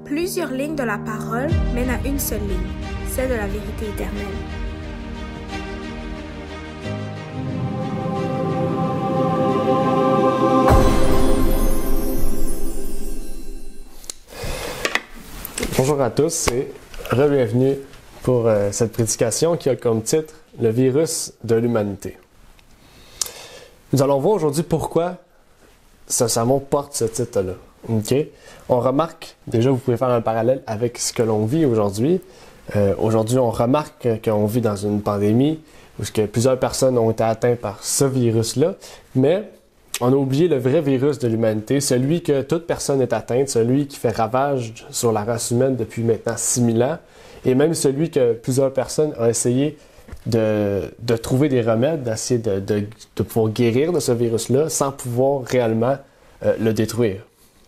Plusieurs lignes de la parole mènent à une seule ligne, celle de la vérité éternelle. Bonjour à tous et re-bienvenue pour cette prédication qui a comme titre « Le virus de l'humanité ». Nous allons voir aujourd'hui pourquoi ce sermon porte ce titre-là. Okay? On remarque, déjà vous pouvez faire un parallèle avec ce que l'on vit aujourd'hui. Aujourd'hui, on remarque qu'on vit dans une pandémie où plusieurs personnes ont été atteintes par ce virus-là, mais on a oublié le vrai virus de l'humanité, celui que toute personne est atteinte, celui qui fait ravage sur la race humaine depuis maintenant 6000 ans, et même celui que plusieurs personnes ont essayé de trouver des remèdes, d'essayer de pouvoir guérir de ce virus-là sans pouvoir réellement le détruire.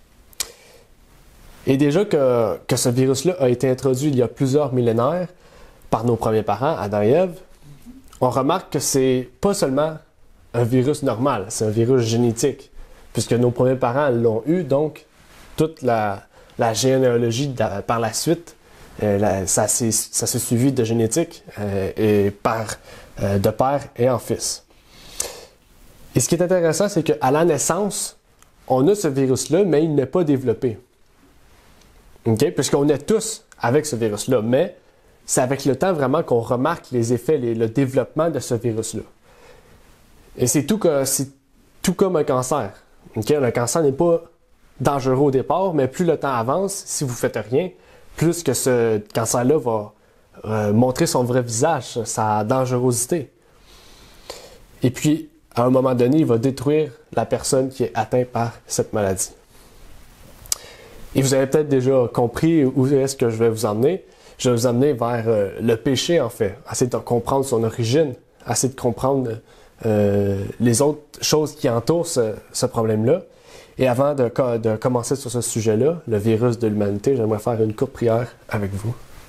Et déjà que ce virus-là a été introduit il y a plusieurs millénaires par nos premiers parents, Adam et Ève, on remarque que c'est pas seulement un virus normal, c'est un virus génétique, puisque nos premiers parents l'ont eu, donc toute la généalogie par la suite, ça s'est suivi de génétique et de père et en fils. Et ce qui est intéressant, c'est qu'à la naissance, on a ce virus-là, mais il n'est pas développé. Okay? Puisqu'on est tous avec ce virus-là, mais c'est avec le temps vraiment qu'on remarque les effets, le développement de ce virus-là. Et c'est tout comme un cancer. Okay? Le cancer n'est pas dangereux au départ, mais plus le temps avance, si vous ne faites rien, plus que ce cancer-là va montrer son vrai visage, sa dangerosité. Et puis, à un moment donné, il va détruire la personne qui est atteinte par cette maladie. Et vous avez peut-être déjà compris où est-ce que je vais vous emmener. Je vais vous emmener vers le péché, en fait. Essayer de comprendre son origine, essayer de comprendre les autres choses qui entourent ce problème-là. Et avant de commencer sur ce sujet-là, le virus de l'humanité, j'aimerais faire une courte prière avec vous.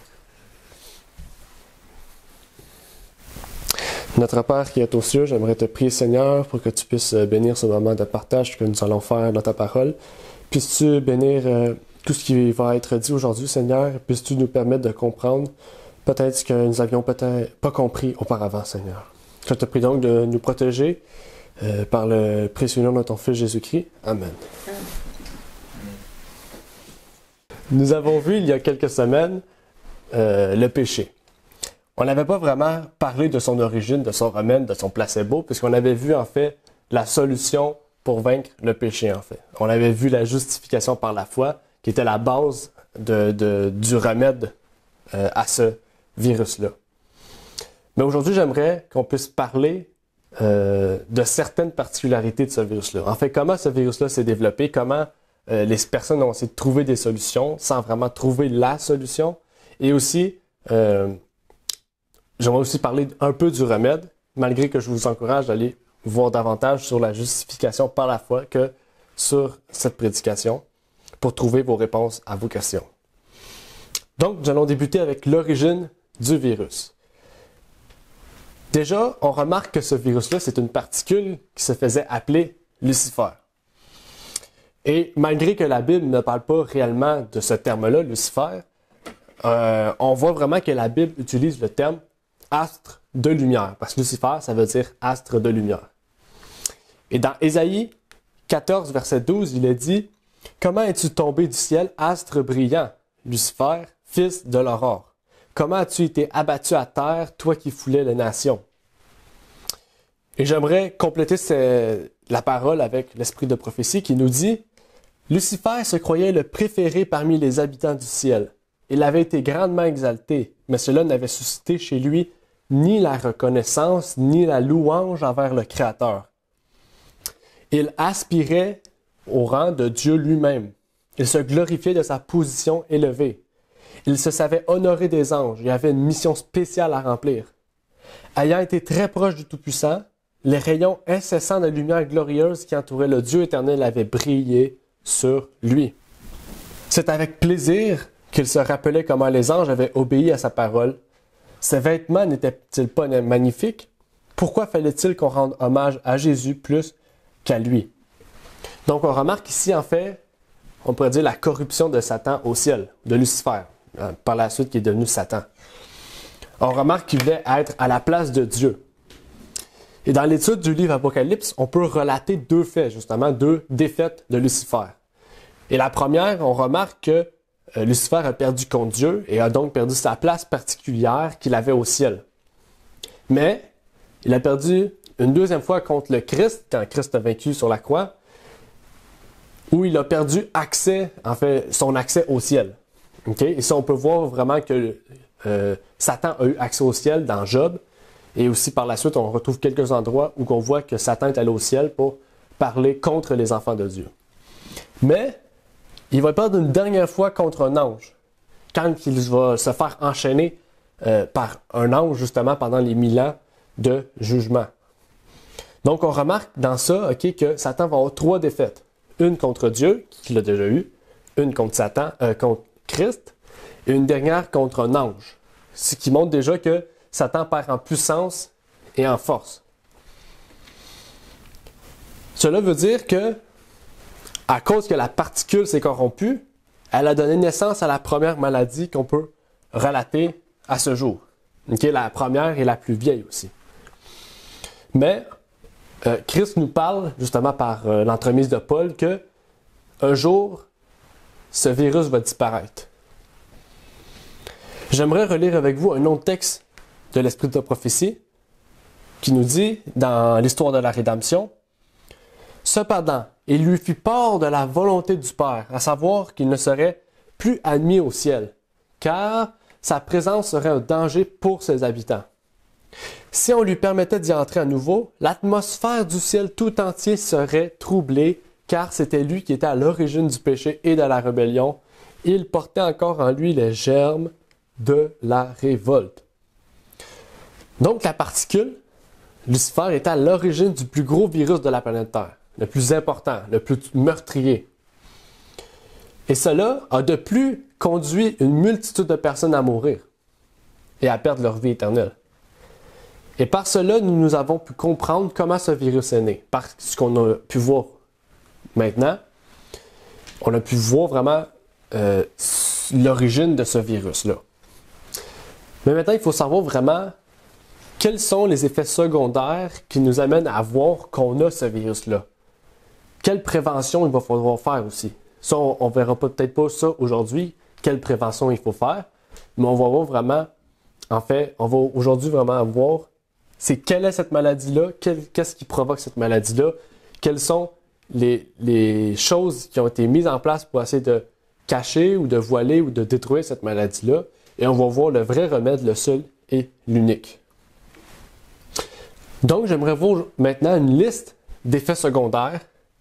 Notre Père qui est aux cieux, j'aimerais te prier, Seigneur, pour que tu puisses bénir ce moment de partage que nous allons faire dans ta parole. Puisses-tu bénir tout ce qui va être dit aujourd'hui, Seigneur? Puisses-tu nous permettre de comprendre peut-être ce que nous avions peut-être pas compris auparavant, Seigneur. Je te prie donc de nous protéger par le précieux nom de ton Fils Jésus-Christ. Amen. Nous avons vu il y a quelques semaines le péché. On n'avait pas vraiment parlé de son origine, de son remède, de son placebo, puisqu'on avait vu en fait la solution pour vaincre le péché en fait. On avait vu la justification par la foi, qui était la base du remède à ce virus-là. Mais aujourd'hui, j'aimerais qu'on puisse parler de certaines particularités de ce virus-là. En fait, comment ce virus-là s'est développé, comment les personnes ont essayé de trouver des solutions sans vraiment trouver la solution. Et aussi, j'aimerais aussi parler un peu du remède, malgré que je vous encourage d'aller voir davantage sur la justification par la foi que sur cette prédication pour trouver vos réponses à vos questions. Donc, nous allons débuter avec l'origine du virus. Déjà, on remarque que ce virus-là, c'est une particule qui se faisait appeler Lucifer. Et malgré que la Bible ne parle pas réellement de ce terme-là, Lucifer, on voit vraiment que la Bible utilise le terme astre de lumière, parce que Lucifer, ça veut dire astre de lumière. Et dans Ésaïe 14, verset 12, il est dit « Comment es-tu tombé du ciel, astre brillant, Lucifer, fils de l'aurore? Comment as-tu été abattu à terre, toi qui foulais les nations? » Et j'aimerais compléter la parole avec l'esprit de prophétie qui nous dit « Lucifer se croyait le préféré parmi les habitants du ciel. Il avait été grandement exalté, mais cela n'avait suscité chez lui ni la reconnaissance, ni la louange envers le Créateur. Il aspirait au rang de Dieu lui-même. Il se glorifiait de sa position élevée. Il se savait honoré des anges et avait une mission spéciale à remplir. Ayant été très proche du Tout-Puissant, les rayons incessants de lumière glorieuse qui entouraient le Dieu éternel avaient brillé sur lui. C'est avec plaisir qu'il se rappelait comment les anges avaient obéi à sa parole. Ses vêtements n'étaient-ils pas magnifiques? Pourquoi fallait-il qu'on rende hommage à Jésus plus qu'à lui? Donc on remarque ici, en fait, on pourrait dire la corruption de Satan au ciel, de Lucifer, par la suite qui est devenu Satan. On remarque qu'il voulait être à la place de Dieu. Et dans l'étude du livre Apocalypse, on peut relater deux faits, justement, deux défaites de Lucifer. Et la première, on remarque que Lucifer a perdu contre Dieu et a donc perdu sa place particulière qu'il avait au ciel. Mais il a perdu une deuxième fois contre le Christ, quand Christ a vaincu sur la croix, où il a perdu son accès au ciel. Okay? Et ça, on peut voir vraiment que Satan a eu accès au ciel dans Job. Et aussi par la suite, on retrouve quelques endroits où on voit que Satan est allé au ciel pour parler contre les enfants de Dieu. Mais il va perdre une dernière fois contre un ange, quand il va se faire enchaîner par un ange justement pendant les 1000 ans de jugement. Donc on remarque dans ça que Satan va avoir 3 défaites. Une contre Dieu, qu'il a déjà eu, une contre contre Christ, et une dernière contre un ange. Ce qui montre déjà que Satan perd en puissance et en force. Cela veut dire que, à cause que la particule s'est corrompue, elle a donné naissance à la première maladie qu'on peut relater à ce jour. La première et la plus vieille aussi. Mais Christ nous parle, justement par l'entremise de Paul, que un jour, ce virus va disparaître. J'aimerais relire avec vous un autre texte de l'Esprit de prophétie qui nous dit, dans l'histoire de la rédemption, « Cependant, il lui fit part de la volonté du Père, à savoir qu'il ne serait plus admis au ciel, car sa présence serait un danger pour ses habitants. Si on lui permettait d'y entrer à nouveau, l'atmosphère du ciel tout entier serait troublée, car c'était lui qui était à l'origine du péché et de la rébellion. Il portait encore en lui les germes de la révolte. » Donc la particule, Lucifer, était à l'origine du plus gros virus de la planète Terre, le plus important, le plus meurtrier. Et cela a de plus conduit une multitude de personnes à mourir et à perdre leur vie éternelle. Et par cela, nous avons pu comprendre comment ce virus est né. Par ce qu'on a pu voir maintenant, on a pu voir vraiment l'origine de ce virus-là. Mais maintenant, il faut savoir vraiment quels sont les effets secondaires qui nous amènent à voir qu'on a ce virus-là. Quelle prévention il va falloir faire aussi. Ça, on ne verra peut-être pas ça aujourd'hui, quelle prévention il faut faire, mais on va voir vraiment, en fait, on va aujourd'hui vraiment voir quelle est cette maladie-là, qu'est-ce qui provoque cette maladie-là, quelles sont les choses qui ont été mises en place pour essayer de cacher ou de voiler ou de détruire cette maladie-là, et on va voir le vrai remède, le seul et l'unique. Donc, j'aimerais voir maintenant une liste d'effets secondaires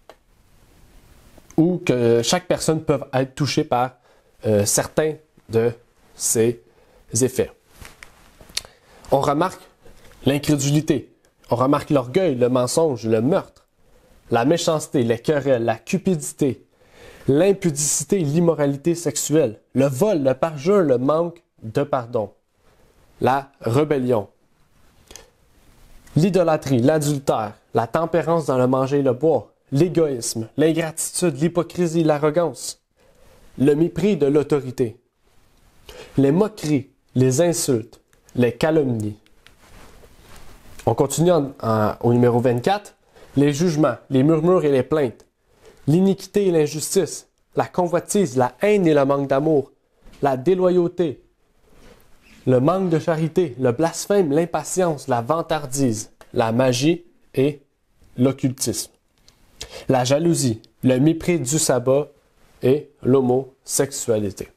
où que chaque personne peut être touchée par certains de ces effets. On remarque l'incrédulité, on remarque l'orgueil, le mensonge, le meurtre, la méchanceté, les querelles, la cupidité, l'impudicité, l'immoralité sexuelle, le vol, le parjure, le manque de pardon, la rébellion, l'idolâtrie, l'adultère, la tempérance dans le manger et le boire, l'égoïsme, l'ingratitude, l'hypocrisie, l'arrogance, le mépris de l'autorité, les moqueries, les insultes, les calomnies. On continue au numéro 24, les jugements, les murmures et les plaintes, l'iniquité et l'injustice, la convoitise, la haine et le manque d'amour, la déloyauté, le manque de charité, le blasphème, l'impatience, la vantardise, la magie et l'occultisme, la jalousie, le mépris du sabbat et l'homosexualité.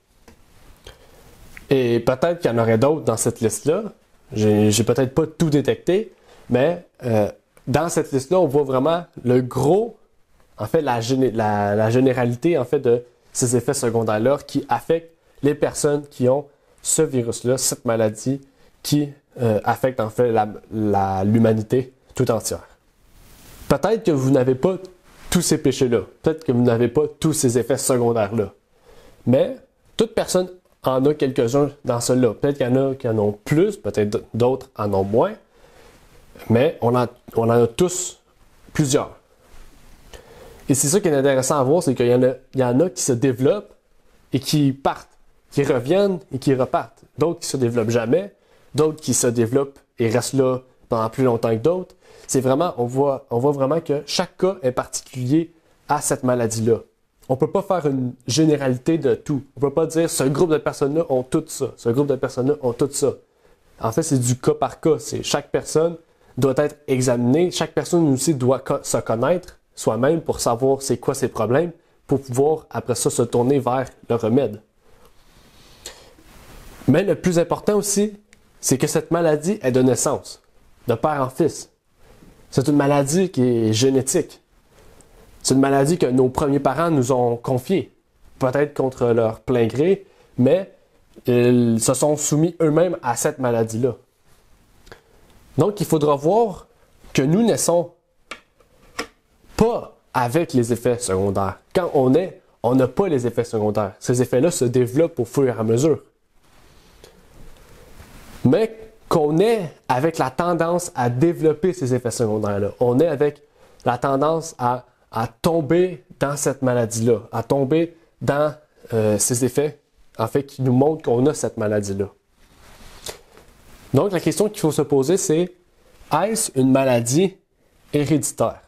Et peut-être qu'il y en aurait d'autres dans cette liste-là. J'ai peut-être pas tout détecté, mais dans cette liste-là, on voit vraiment le gros, en fait, la généralité en fait de ces effets secondaires-là qui affectent les personnes qui ont ce virus-là, cette maladie qui affecte en fait l'humanité tout entière. Peut-être que vous n'avez pas tous ces péchés-là, peut-être que vous n'avez pas tous ces effets secondaires-là, mais toute personne en a quelques-uns dans ceux-là. Peut-être qu'il y en a qui en ont plus, peut-être d'autres en ont moins, mais on en a tous plusieurs. Et c'est ça qui est intéressant à voir, c'est qu'il y en a qui se développent et qui partent, qui reviennent et qui repartent. D'autres qui se développent jamais, d'autres qui se développent et restent là pendant plus longtemps que d'autres. C'est vraiment, on voit vraiment que chaque cas est particulier à cette maladie-là. On ne peut pas faire une généralité de tout. On ne peut pas dire ce groupe de personnes-là ont tout ça, ce groupe de personnes-là ont tout ça. En fait, c'est du cas par cas. Chaque personne doit être examinée, chaque personne aussi doit se connaître soi-même pour savoir c'est quoi ses problèmes, pour pouvoir après ça se tourner vers le remède. Mais le plus important aussi, c'est que cette maladie est de naissance, de père en fils. C'est une maladie qui est génétique. C'est une maladie que nos premiers parents nous ont confiée, peut-être contre leur plein gré, mais ils se sont soumis eux-mêmes à cette maladie-là. Donc, il faudra voir que nous naissons pas avec les effets secondaires. Quand on naît, on n'a pas les effets secondaires. Ces effets-là se développent au fur et à mesure. Mais qu'on est avec la tendance à développer ces effets secondaires-là. On est avec la tendance à tomber dans cette maladie-là, à tomber dans ces effets, en fait, qui nous montrent qu'on a cette maladie-là. Donc, la question qu'il faut se poser, c'est est-ce une maladie héréditaire?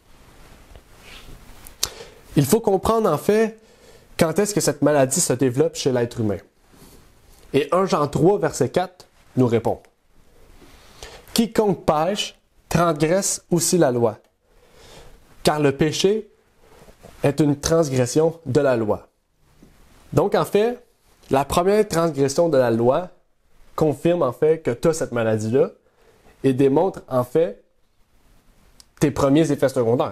Il faut comprendre, en fait, quand est-ce que cette maladie se développe chez l'être humain. Et 1 Jean 3, verset 4, nous répond. Quiconque pêche transgresse aussi la loi, car le péché est une transgression de la loi. Donc, en fait, la première transgression de la loi confirme en fait que tu as cette maladie-là et démontre en fait tes premiers effets secondaires.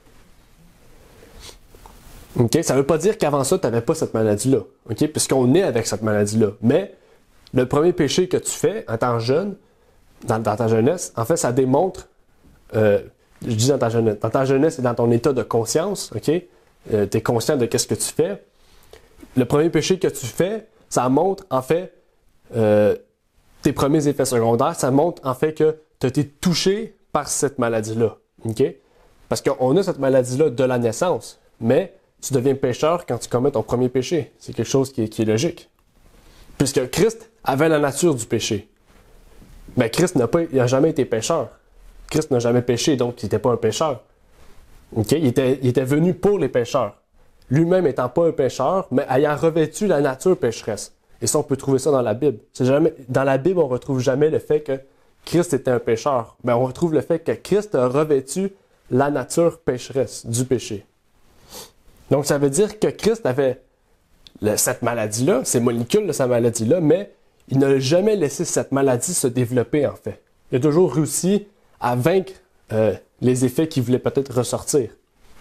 Okay? Ça ne veut pas dire qu'avant ça, tu n'avais pas cette maladie-là, okay? Puisqu'on est avec cette maladie-là. Mais le premier péché que tu fais en tant jeune, dans ta jeunesse, en fait, ça démontre, je dis dans ta jeunesse et dans ton état de conscience, ok? Tu es conscient de qu'est-ce que tu fais. Le premier péché que tu fais, ça montre en fait tes premiers effets secondaires, ça montre en fait que tu as été touché par cette maladie-là, ok? Parce qu'on a cette maladie-là de la naissance, mais tu deviens pécheur quand tu commets ton premier péché. C'est quelque chose qui est logique. Puisque Christ avait la nature du péché. Mais Christ n'a jamais été pécheur. Christ n'a jamais péché, donc il n'était pas un pécheur. Okay? Il était venu pour les pécheurs. Lui-même étant pas un pécheur, mais ayant revêtu la nature pécheresse. Et ça, on peut trouver ça dans la Bible. Dans la Bible, on ne retrouve jamais le fait que Christ était un pécheur. Mais on retrouve le fait que Christ a revêtu la nature pécheresse du péché. Donc, ça veut dire que Christ avait cette maladie-là, ces molécules de sa maladie-là, mais il n'a jamais laissé cette maladie se développer, en fait. Il a toujours réussi à vaincre les effets qui voulaient peut-être ressortir.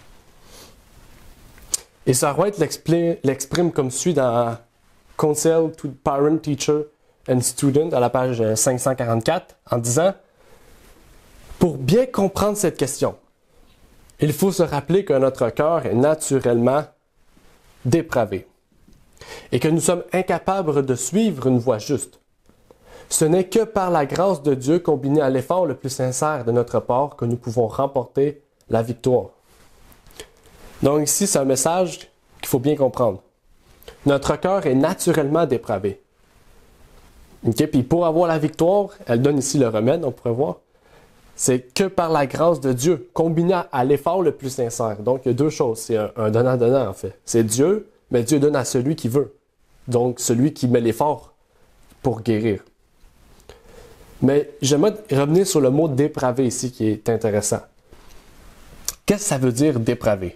Et Sarah White l'exprime comme suit dans Counsel to Parent, Teacher and Student, à la page 544, en disant « Pour bien comprendre cette question, il faut se rappeler que notre cœur est naturellement dépravé et que nous sommes incapables de suivre une voie juste. Ce n'est que par la grâce de Dieu combinée à l'effort le plus sincère de notre part que nous pouvons remporter la victoire. » Donc ici, c'est un message qu'il faut bien comprendre. Notre cœur est naturellement dépravé. Okay? Puis pour avoir la victoire, elle donne ici le remède, on pourrait voir. C'est que par la grâce de Dieu, combiné à l'effort le plus sincère. Donc, il y a deux choses. C'est un donnant-donnant, en fait. C'est Dieu, mais Dieu donne à celui qui veut. Donc, celui qui met l'effort pour guérir. Mais j'aimerais revenir sur le mot dépravé ici, qui est intéressant. Qu'est-ce que ça veut dire dépravé?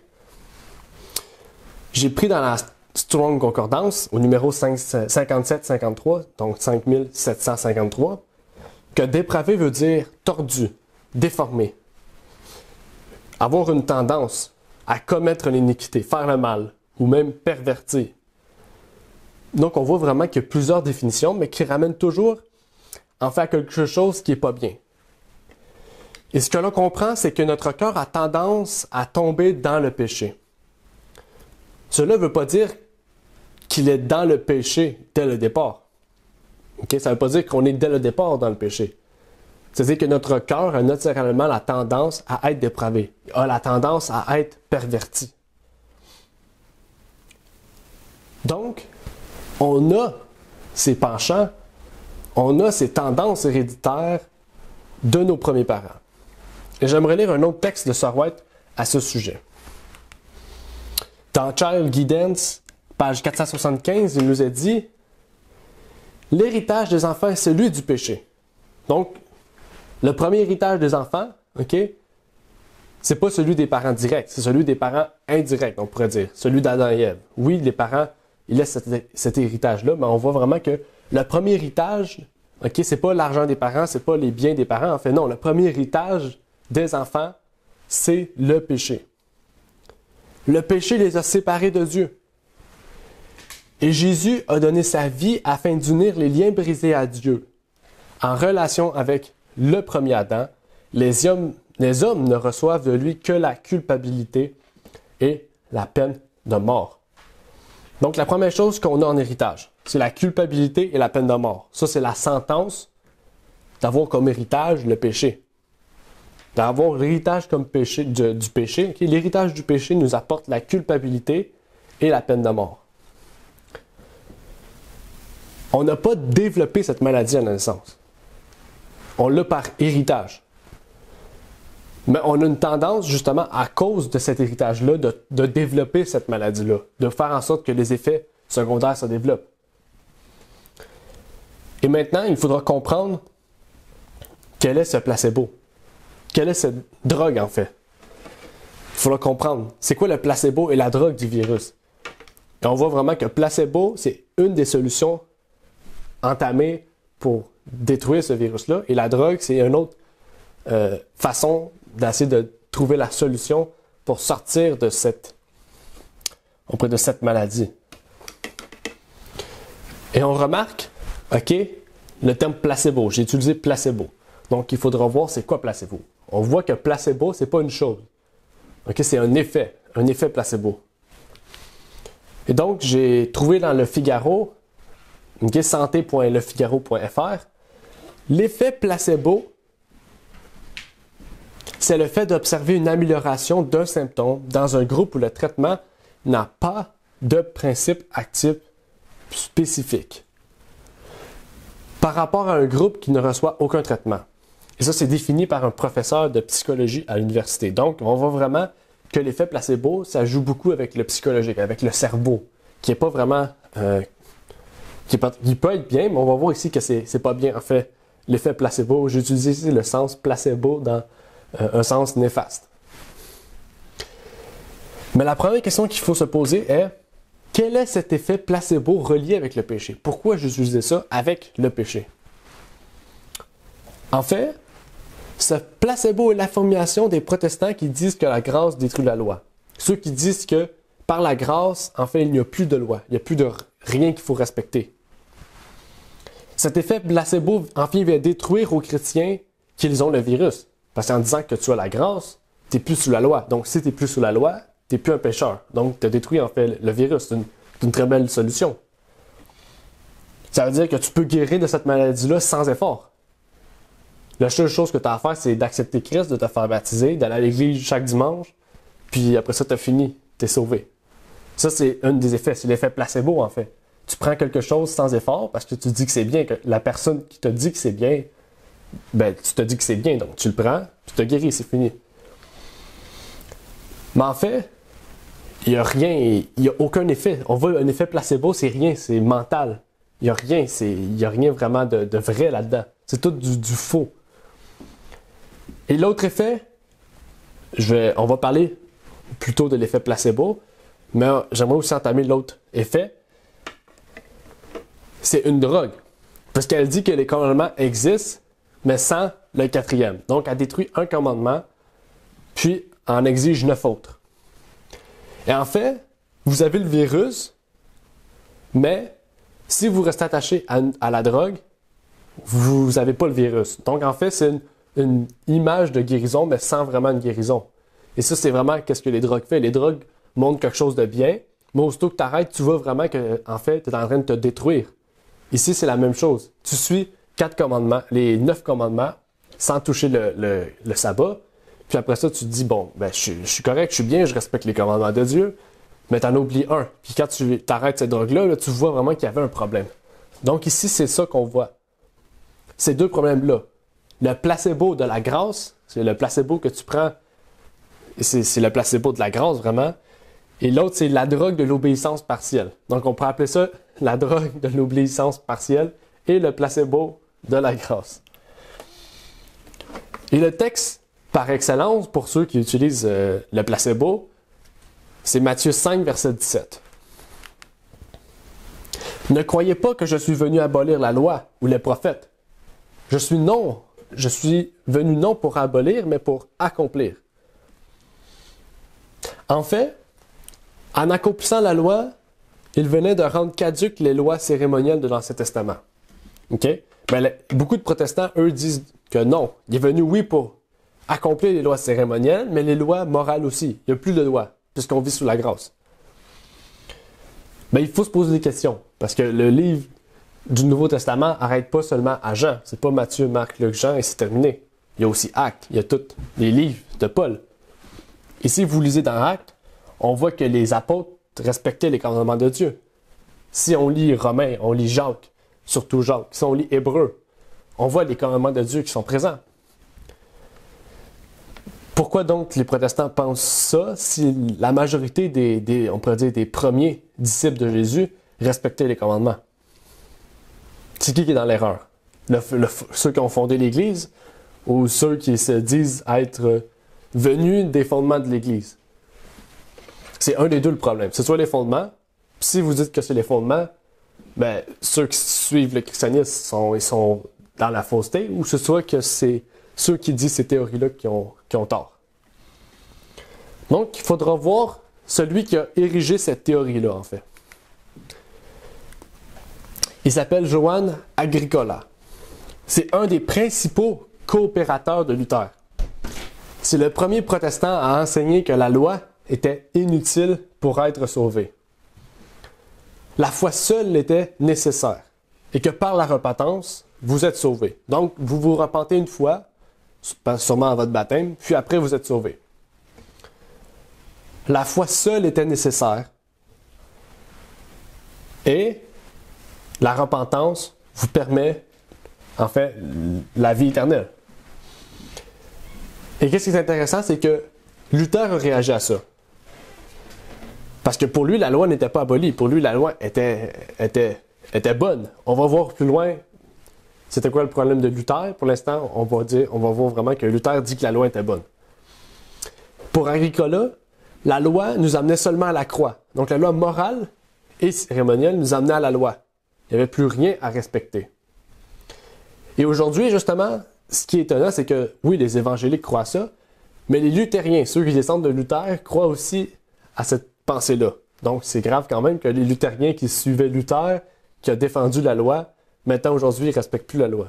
J'ai pris dans la Strong Concordance, au numéro 5753, donc 5753, que dépravé veut dire tordu, déformé. Avoir une tendance à commettre l'iniquité, faire le mal, ou même pervertir. Donc, on voit vraiment qu'il y a plusieurs définitions, mais qui ramènent toujours en fait à quelque chose qui n'est pas bien. Et ce que l'on comprend, c'est que notre cœur a tendance à tomber dans le péché. Cela ne veut pas dire qu'il est dans le péché dès le départ. Okay? Ça ne veut pas dire qu'on est dès le départ dans le péché. C'est-à-dire que notre cœur a naturellement la tendance à être dépravé, a la tendance à être perverti. Donc, on a ces penchants, on a ces tendances héréditaires de nos premiers parents. Et j'aimerais lire un autre texte de Sir White à ce sujet. Dans Child Guidance, page 475, il nous est dit « L'héritage des enfants est celui du péché. » Donc, le premier héritage des enfants, ok, c'est pas celui des parents directs, c'est celui des parents indirects, on pourrait dire, celui d'Adam et Ève. Oui, les parents, ils laissent cet héritage-là, mais on voit vraiment que le premier héritage, ok, c'est pas l'argent des parents, c'est pas les biens des parents. En fait, non, le premier héritage des enfants, c'est le péché. Le péché les a séparés de Dieu. Et Jésus a donné sa vie afin d'unir les liens brisés à Dieu. En relation avec le premier Adam, les hommes ne reçoivent de lui que la culpabilité et la peine de mort. Donc, la première chose qu'on a en héritage, c'est la culpabilité et la peine de mort. Ça, c'est la sentence d'avoir comme héritage le péché. D'avoir l'héritage comme péché, du péché. Okay? L'héritage du péché nous apporte la culpabilité et la peine de mort. On n'a pas développé cette maladie à la naissance. On l'a par héritage. Mais on a une tendance, justement, à cause de cet héritage-là, de développer cette maladie-là, de faire en sorte que les effets secondaires se développent. Et maintenant, il faudra comprendre quel est ce placebo. Quelle est cette drogue, en fait? Il faudra comprendre. C'est quoi le placebo et la drogue du virus? Et on voit vraiment que placebo, c'est une des solutions entamées pour détruire ce virus-là. Et la drogue, c'est une autre façon d'essayer de trouver la solution pour sortir de cette maladie. Et on remarque, OK, le terme placebo. J'ai utilisé placebo. Donc, il faudra voir c'est quoi placebo. On voit que placebo, c'est pas une chose. OK, c'est un effet placebo. Et donc, j'ai trouvé dans le Figaro, okay, santé.lefigaro.fr, l'effet placebo, c'est le fait d'observer une amélioration d'un symptôme dans un groupe où le traitement n'a pas de principe actif spécifique par rapport à un groupe qui ne reçoit aucun traitement. Et ça, c'est défini par un professeur de psychologie à l'université. Donc, on voit vraiment que l'effet placebo, ça joue beaucoup avec le psychologique, avec le cerveau, qui n'est pas vraiment... qui peut être bien, mais on va voir ici que c'est pas bien. En fait, l'effet placebo, j'ai utilisé ici le sens placebo dans un sens néfaste. Mais la première question qu'il faut se poser est, quel est cet effet placebo relié avec le péché? Pourquoi j'ai utilisé ça avec le péché? En fait, ce placebo est l'affirmation des protestants qui disent que la grâce détruit la loi. Ceux qui disent que par la grâce, en fait, il n'y a plus de loi, il n'y a plus de rien qu'il faut respecter. Cet effet placebo, en fait, vient détruire aux chrétiens qu'ils ont le virus. Parce qu'en disant que tu as la grâce, tu n'es plus sous la loi. Donc, si tu n'es plus sous la loi, tu n'es plus un pécheur. Donc, tu as détruit, en fait, le virus. C'est une très belle solution. Ça veut dire que tu peux guérir de cette maladie-là sans effort. La seule chose que tu as à faire, c'est d'accepter Christ, de te faire baptiser, d'aller à l'église chaque dimanche, puis après ça, tu as fini, tu es sauvé. Ça, c'est un des effets, c'est l'effet placebo, en fait. Tu prends quelque chose sans effort parce que tu dis que c'est bien, que la personne qui te dit que c'est bien, ben, tu te dis que c'est bien, donc tu le prends, tu te guéris, c'est fini. Mais en fait, il n'y a rien, il n'y a aucun effet. On voit un effet placebo, c'est rien, c'est mental. Il n'y a rien, il n'y a rien vraiment de vrai là-dedans. C'est tout du faux. Et l'autre effet, on va parler plutôt de l'effet placebo, mais j'aimerais aussi entamer l'autre effet. C'est une drogue. Parce qu'elle dit que les commandements existent, mais sans le quatrième. Donc, elle détruit un commandement, puis en exige 9 autres. Et en fait, vous avez le virus, mais si vous restez attaché à la drogue, vous n'avez pas le virus. Donc, en fait, c'est une image de guérison, mais sans vraiment une guérison. Et ça, c'est vraiment qu'est-ce que les drogues font. Les drogues montrent quelque chose de bien, mais aussitôt que tu arrêtes, tu vois vraiment que, en fait, tu es en train de te détruire. Ici, c'est la même chose. Tu suis 4 commandements, les 9 commandements, sans toucher le sabbat. Puis après ça, tu te dis, bon, ben, je suis correct, je suis bien, je respecte les commandements de Dieu, mais tu en oublies un. Puis quand tu arrêtes cette drogue-là, là, tu vois vraiment qu'il y avait un problème. Donc ici, c'est ça qu'on voit. Ces deux problèmes-là. Le placebo de la grâce, c'est le placebo que tu prends, c'est le placebo de la grâce vraiment. Et l'autre, c'est la drogue de l'obéissance partielle. Donc on pourrait appeler ça la drogue de l'obéissance partielle et le placebo de la grâce. Et le texte par excellence, pour ceux qui utilisent le placebo, c'est Matthieu 5, verset 17. Ne croyez pas que je suis venu abolir la loi ou les prophètes. Je suis venu non pour abolir, mais pour accomplir. En fait, en accomplissant la loi, il venait de rendre caduques les lois cérémonielles de l'Ancien Testament. OK? Ben, beaucoup de protestants, eux, disent que non. Il est venu, oui, pour accomplir les lois cérémonielles, mais les lois morales aussi. Il n'y a plus de lois, puisqu'on vit sous la grâce. Mais il faut se poser des questions, parce que le livre du Nouveau Testament n'arrête pas seulement à Jean. C'est pas Matthieu, Marc, Luc, Jean, et c'est terminé. Il y a aussi Actes, il y a tous les livres de Paul. Et si vous lisez dans Actes, on voit que les apôtres respectaient les commandements de Dieu. Si on lit Romains, on lit Jacques, surtout Jacques. Si on lit Hébreux, on voit les commandements de Dieu qui sont présents. Pourquoi donc les protestants pensent ça si la majorité on pourrait dire des premiers disciples de Jésus respectaient les commandements? C'est qui est dans l'erreur? Ceux qui ont fondé l'Église ou ceux qui se disent être venus des fondements de l'Église? C'est un des deux le problème. C'est soit les fondements, puis si vous dites que c'est les fondements, ben, ceux qui suivent le christianisme ils sont dans la fausseté, ou ce soit que c'est ceux qui disent ces théories-là qui ont tort. Donc, il faudra voir celui qui a érigé cette théorie-là, en fait. Il s'appelle Johann Agricola. C'est un des principaux coopérateurs de Luther. C'est le premier protestant à enseigner que la loi était inutile pour être sauvé. La foi seule était nécessaire et que par la repentance, vous êtes sauvé. Donc, vous vous repentez une fois, sûrement à votre baptême, puis après vous êtes sauvé. La foi seule était nécessaire et la repentance vous permet, en fait, la vie éternelle. Et qu'est-ce qui est intéressant, c'est que Luther a réagi à ça. Parce que pour lui, la loi n'était pas abolie. Pour lui, la loi était bonne. On va voir plus loin, c'était quoi le problème de Luther. Pour l'instant, on va voir vraiment que Luther dit que la loi était bonne. Pour Agricola, la loi nous amenait seulement à la croix. Donc la loi morale et cérémonielle nous amenait à la loi. Il n'y avait plus rien à respecter. Et aujourd'hui, justement, ce qui est étonnant, c'est que, oui, les évangéliques croient à ça, mais les luthériens, ceux qui descendent de Luther, croient aussi à cette pensée-là. Donc, c'est grave quand même que les luthériens qui suivaient Luther, qui a défendu la loi, maintenant, aujourd'hui, ils ne respectent plus la loi.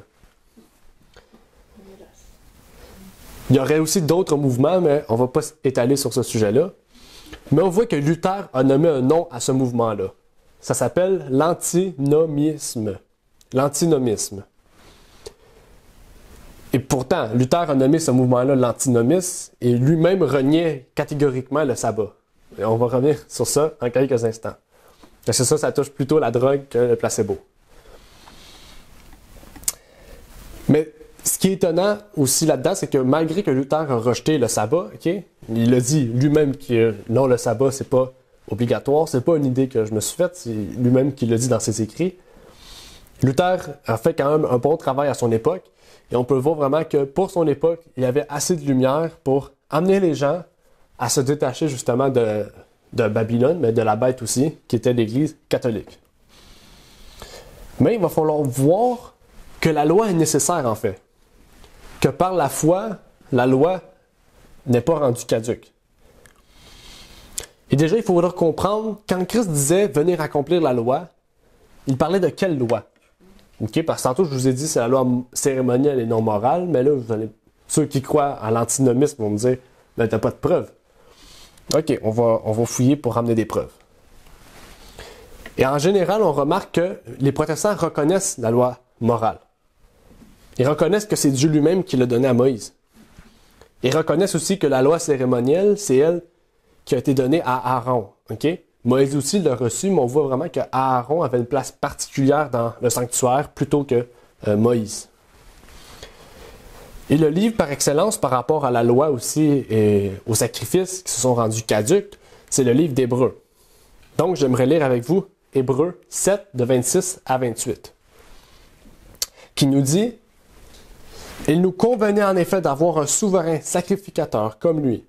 Il y aurait aussi d'autres mouvements, mais on ne va pas s'étaler sur ce sujet-là. Mais on voit que Luther a nommé un nom à ce mouvement-là. Ça s'appelle l'antinomisme. L'antinomisme. Et pourtant, Luther a nommé ce mouvement-là l'antinomisme et lui-même reniait catégoriquement le sabbat. Et on va revenir sur ça en quelques instants. Parce que ça touche plutôt la drogue que le placebo. Mais ce qui est étonnant aussi là-dedans, c'est que malgré que Luther a rejeté le sabbat, okay, il a dit lui-même que non, le sabbat, c'est pas obligatoire, c'est pas une idée que je me suis faite, c'est lui-même qui l'a dit dans ses écrits. Luther a fait quand même un bon travail à son époque, et on peut voir vraiment que pour son époque, il y avait assez de lumière pour amener les gens à se détacher justement de Babylone, mais de la bête aussi, qui était l'Église catholique. Mais il va falloir voir que la loi est nécessaire en fait. Que par la foi, la loi n'est pas rendue caduque. Et déjà, il faudra comprendre, quand Christ disait « venir accomplir la loi », il parlait de quelle loi? Okay, parce que tantôt, je vous ai dit c'est la loi cérémonielle et non morale, mais là, ceux qui croient à l'antinomisme vont me dire « ben, t'as pas de preuves ». OK, on va fouiller pour ramener des preuves. Et en général, on remarque que les protestants reconnaissent la loi morale. Ils reconnaissent que c'est Dieu lui-même qui l'a donné à Moïse. Ils reconnaissent aussi que la loi cérémonielle, c'est elle qui a été donnée à Aaron. Okay? Moïse aussi l'a reçu, mais on voit vraiment que Aaron avait une place particulière dans le sanctuaire plutôt que Moïse. Et le livre par excellence par rapport à la loi aussi et aux sacrifices qui se sont rendus caducs, c'est le livre d'Hébreux. Donc j'aimerais lire avec vous Hébreux 7 de 26 à 28, qui nous dit « Il nous convenait en effet d'avoir un souverain sacrificateur comme lui,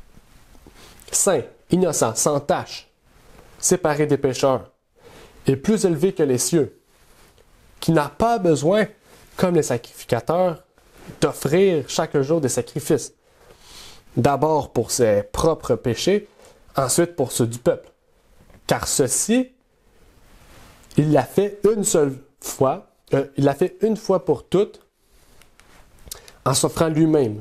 saint, innocent, sans tache, séparé des pécheurs, et plus élevé que les cieux, qui n'a pas besoin, comme les sacrificateurs, d'offrir chaque jour des sacrifices, d'abord pour ses propres péchés, ensuite pour ceux du peuple. Car ceci, il l'a fait une seule fois, il l'a fait une fois pour toutes, en s'offrant lui-même.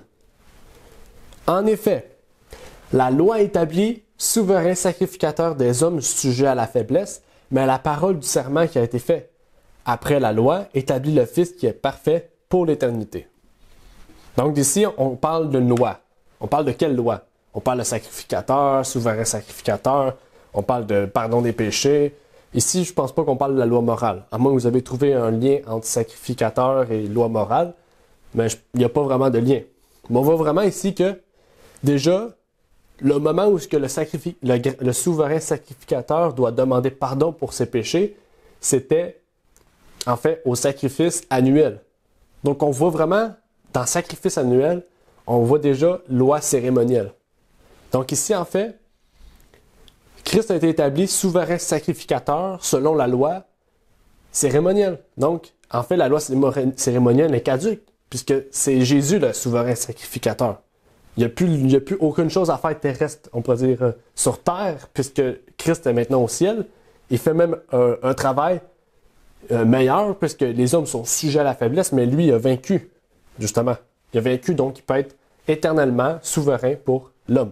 En effet, la loi établit souverain sacrificateur des hommes sujets à la faiblesse, mais la parole du serment qui a été fait après la loi établit le Fils qui est parfait pour l'éternité. Donc d'ici, on parle d'une loi. On parle de quelle loi? On parle de sacrificateur, souverain sacrificateur, on parle de pardon des péchés. Ici, je ne pense pas qu'on parle de la loi morale, à moins que vous avez trouvé un lien entre sacrificateur et loi morale, mais il n'y a pas vraiment de lien. Mais on voit vraiment ici que, déjà, le moment où le souverain sacrificateur doit demander pardon pour ses péchés, c'était, en fait, au sacrifice annuel. Donc, on voit vraiment, dans le sacrifice annuel, on voit déjà loi cérémonielle. Donc ici, en fait, Christ a été établi souverain sacrificateur selon la loi cérémonielle. Donc, en fait, la loi cérémonielle est caduque, puisque c'est Jésus le souverain sacrificateur. Il n'y a plus aucune chose à faire terrestre, on pourrait dire, sur terre, puisque Christ est maintenant au ciel. Il fait même un travail meilleur, puisque les hommes sont sujets à la faiblesse, mais lui, il a vaincu, justement. Il a vaincu, donc il peut être éternellement souverain pour l'homme.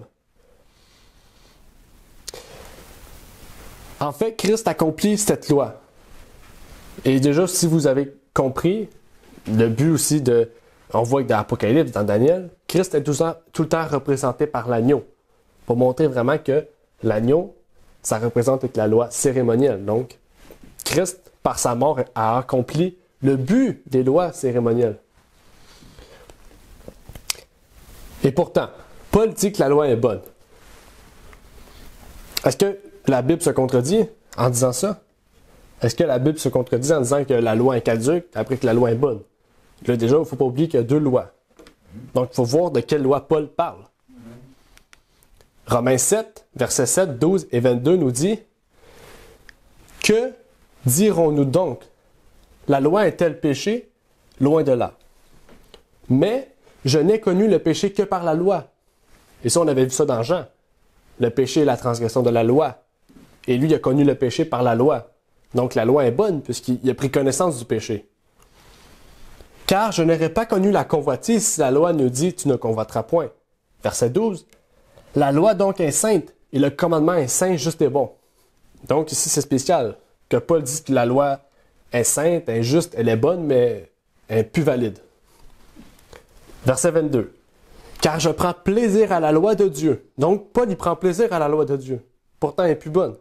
En fait, Christ accomplit cette loi. Et déjà, si vous avez compris, le but aussi de... On voit que dans l'Apocalypse, dans Daniel, Christ est tout le temps représenté par l'agneau. Pour montrer vraiment que l'agneau, ça représente la loi cérémonielle. Donc, Christ, par sa mort, a accompli le but des lois cérémonielles. Et pourtant, Paul dit que la loi est bonne. Est-ce que la Bible se contredit en disant ça? Est-ce que la Bible se contredit en disant que la loi est caduque après que la loi est bonne? Là, déjà, il ne faut pas oublier qu'il y a deux lois. Donc, il faut voir de quelle loi Paul parle. Romains 7, versets 7, 12 et 22 nous dit « Que dirons-nous donc? La loi est-elle péché? Loin de là. Mais je n'ai connu le péché que par la loi. » Et ça, on avait vu ça dans Jean. Le péché est la transgression de la loi. Et lui, il a connu le péché par la loi. Donc, la loi est bonne puisqu'il a pris connaissance du péché. « Car je n'aurais pas connu la convoitise si la loi nous dit « Tu ne convoiteras point. » Verset 12. « La loi donc est sainte, et le commandement est saint, juste et bon. » Donc ici, c'est spécial que Paul dise que la loi est sainte, est juste, elle est bonne, mais elle n'est plus valide. Verset 22. « Car je prends plaisir à la loi de Dieu. » Donc, Paul, il prend plaisir à la loi de Dieu. Pourtant, elle est plus bonne.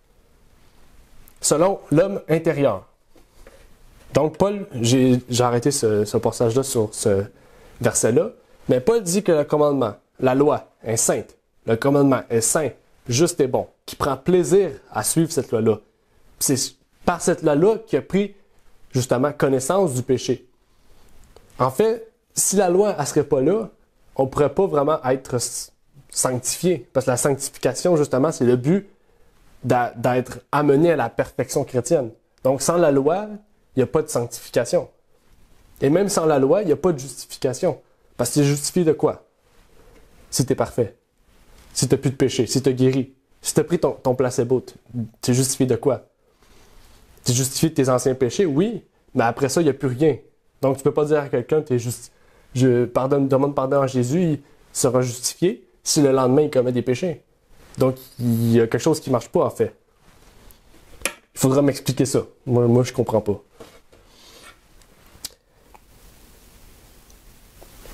Selon l'homme intérieur. Donc, Paul, j'ai arrêté ce passage-là sur ce verset-là, mais Paul dit que le commandement, la loi, est sainte. Le commandement est saint, juste et bon, qui prend plaisir à suivre cette loi-là. C'est par cette loi-là qu'il a pris, justement, connaissance du péché. En fait, si la loi ne serait pas là, on ne pourrait pas vraiment être sanctifié. Parce que la sanctification, justement, c'est le but d'être amené à la perfection chrétienne. Donc, sans la loi, il n'y a pas de sanctification. Et même sans la loi, il n'y a pas de justification. Parce que tu es justifié de quoi? Si tu es parfait. Si tu n'as plus de péché. Si tu as guéri. Si tu as pris ton placebo, tu es justifié de quoi? Tu es justifié de tes anciens péchés, oui, mais après ça, il n'y a plus rien. Donc, tu ne peux pas dire à quelqu'un, demande pardon à Jésus, il sera justifié si le lendemain, il commet des péchés. Donc, il y a quelque chose qui ne marche pas, en fait. Il faudra m'expliquer ça. Moi, je ne comprends pas.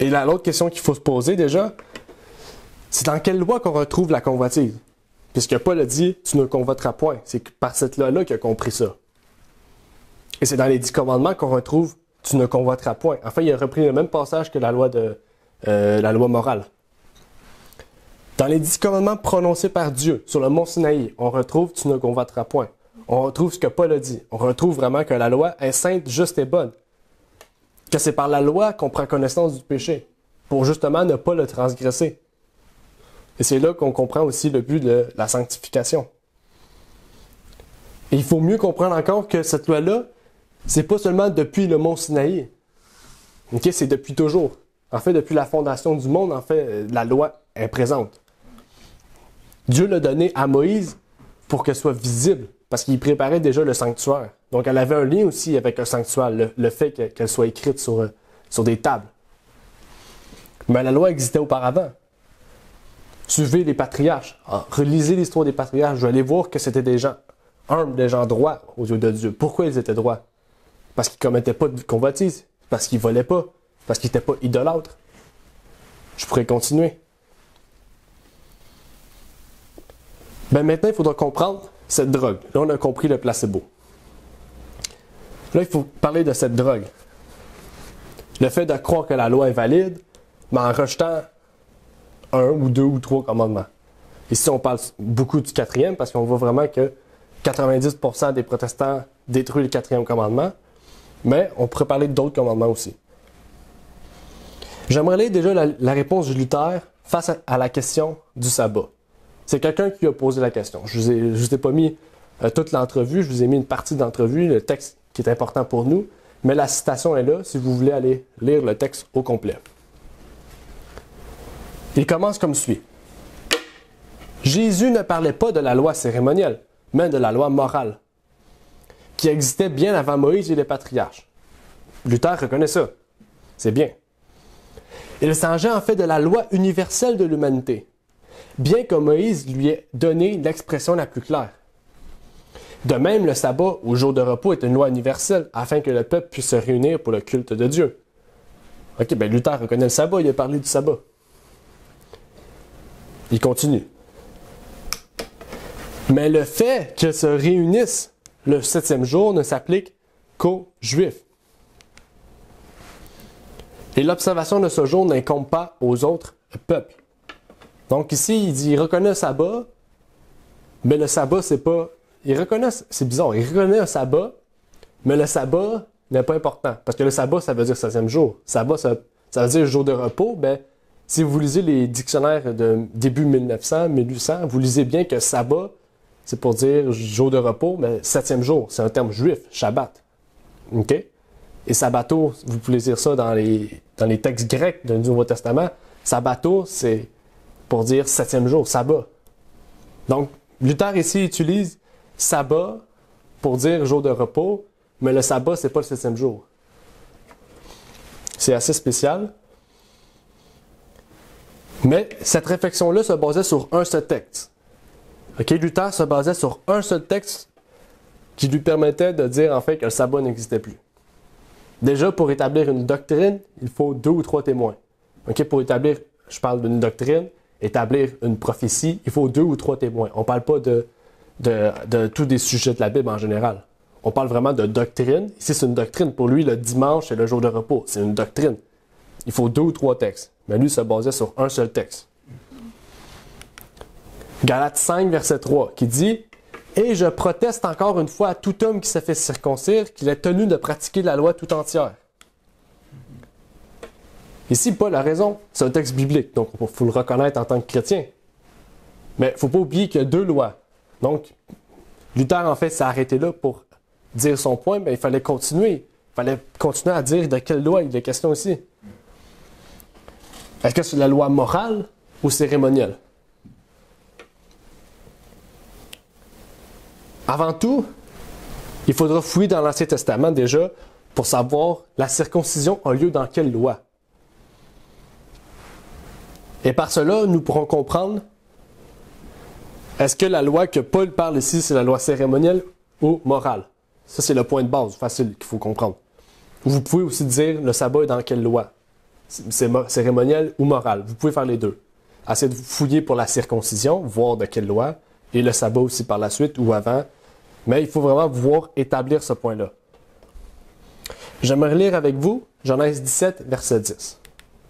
Et l'autre question qu'il faut se poser déjà, c'est dans quelle loi qu'on retrouve la convoitise? Puisque Paul a dit, tu ne convoiteras point. C'est par cette loi-là qu'il a compris ça. Et c'est dans les 10 commandements qu'on retrouve, tu ne convoiteras point. Enfin, il a repris le même passage que la loi morale. Dans les 10 commandements prononcés par Dieu sur le mont Sinaï, on retrouve, tu ne convoiteras point. On retrouve ce que Paul a dit. On retrouve vraiment que la loi est sainte, juste et bonne. Que c'est par la loi qu'on prend connaissance du péché, pour justement ne pas le transgresser. Et c'est là qu'on comprend aussi le but de la sanctification. Et il faut mieux comprendre encore que cette loi-là, c'est pas seulement depuis le mont Sinaï. Okay? C'est depuis toujours. En fait, depuis la fondation du monde, en fait, la loi est présente. Dieu l'a donnée à Moïse pour qu'elle soit visible, parce qu'il préparait déjà le sanctuaire. Donc, elle avait un lien aussi avec un sanctuaire, le fait qu'elle soit écrite sur des tables. Mais la loi existait auparavant. Suivez les patriarches. Relisez l'histoire des patriarches. Vous allez voir que c'était des gens humbles, des gens droits aux yeux de Dieu. Pourquoi ils étaient droits? Parce qu'ils ne commettaient pas de convoitise. Parce qu'ils ne volaient pas. Parce qu'ils n'étaient pas idolâtres. Je pourrais continuer. Ben maintenant, il faudra comprendre cette drogue. Là, on a compris le placebo. Là, il faut parler de cette drogue. Le fait de croire que la loi est valide, mais en rejetant un ou deux ou trois commandements. Ici, on parle beaucoup du quatrième parce qu'on voit vraiment que 90% des protestants détruisent le quatrième commandement, mais on pourrait parler d'autres commandements aussi. J'aimerais lire déjà la réponse de Luther face à la question du sabbat. C'est quelqu'un qui a posé la question. Je ne vous ai pas mis toute l'entrevue, je vous ai mis une partie de l'entrevue, le texte qui est important pour nous, mais la citation est là si vous voulez aller lire le texte au complet. Il commence comme suit. Jésus ne parlait pas de la loi cérémonielle, mais de la loi morale, qui existait bien avant Moïse et les patriarches. Luther reconnaît ça. C'est bien. Il s'agit en fait de la loi universelle de l'humanité, bien que Moïse lui ait donné l'expression la plus claire. De même, le sabbat, ou jour de repos, est une loi universelle, afin que le peuple puisse se réunir pour le culte de Dieu. Ok, bien Luther reconnaît le sabbat, il a parlé du sabbat. Il continue. Mais le fait qu'ils se réunissent le 7e jour ne s'applique qu'aux Juifs. Et l'observation de ce jour n'incombe pas aux autres peuples. Donc ici, il dit, il reconnaît le sabbat, mais le sabbat, c'est pas... Il reconnaît, c'est bizarre, il reconnaît un sabbat, mais le sabbat n'est pas important. Parce que le sabbat, ça veut dire 16e jour. Sabbat, ça veut dire jour de repos. Ben, si vous lisez les dictionnaires de début 1900, 1800, vous lisez bien que sabbat, c'est pour dire jour de repos, mais 7e jour, c'est un terme juif, Shabbat. OK? Et sabbato, vous pouvez lire ça dans les textes grecs du Nouveau Testament. Sabbato, c'est pour dire 7e jour, sabbat. Donc, Luther ici utilise sabbat pour dire jour de repos, mais le sabbat, c'est pas le 7e jour. C'est assez spécial. Mais cette réflexion-là se basait sur un seul texte. OK? Luther se basait sur un seul texte qui lui permettait de dire en fait que le sabbat n'existait plus. Déjà, pour établir une doctrine, il faut 2 ou 3 témoins. OK? Pour établir, je parle d'une doctrine, établir une prophétie, il faut 2 ou 3 témoins. On ne parle pas de tous des sujets de la Bible en général. On parle vraiment de doctrine. Ici, c'est une doctrine. Pour lui, le dimanche, c'est le jour de repos. C'est une doctrine. Il faut 2 ou 3 textes. Mais lui se basait sur un seul texte. Galates 5, verset 3, qui dit « Et je proteste encore une fois à tout homme qui s'est fait circoncire qu'il est tenu de pratiquer la loi tout entière. » Ici, Paul a raison. C'est un texte biblique, donc il faut le reconnaître en tant que chrétien. Mais il ne faut pas oublier qu'il y a 2 lois. Donc, Luther, en fait, s'est arrêté là pour dire son point, mais il fallait continuer. Il fallait continuer à dire de quelle loi il est question ici. Est-ce que c'est la loi morale ou cérémonielle? Avant tout, il faudra fouiller dans l'Ancien Testament déjà pour savoir la circoncision a lieu dans quelle loi. Et par cela, nous pourrons comprendre est-ce que la loi que Paul parle ici, c'est la loi cérémonielle ou morale? Ça, c'est le point de base facile qu'il faut comprendre. Vous pouvez aussi dire le sabbat est dans quelle loi? cérémonielle ou morale. Vous pouvez faire les deux. Essayez de fouiller pour la circoncision, voir de quelle loi, et le sabbat aussi par la suite ou avant. Mais il faut vraiment pouvoir établir ce point-là. J'aimerais lire avec vous Genèse 17, verset 10,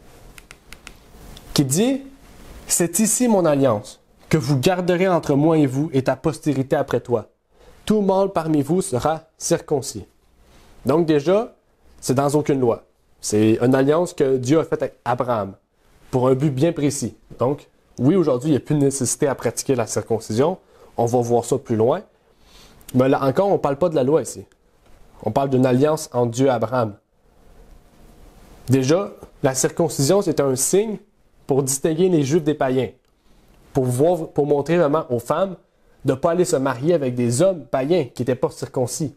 qui dit « C'est ici mon alliance, que vous garderez entre moi et vous et ta postérité après toi. Tout mâle parmi vous sera circoncis. » Donc déjà, c'est dans aucune loi. C'est une alliance que Dieu a faite avec Abraham pour un but bien précis. Donc, oui, aujourd'hui, il n'y a plus de nécessité à pratiquer la circoncision. On va voir ça plus loin. Mais là encore, on ne parle pas de la loi ici. On parle d'une alliance entre Dieu et Abraham. Déjà, la circoncision, c'était un signe pour distinguer les Juifs des païens. Pour montrer vraiment aux femmes de ne pas aller se marier avec des hommes païens qui n'étaient pas circoncis.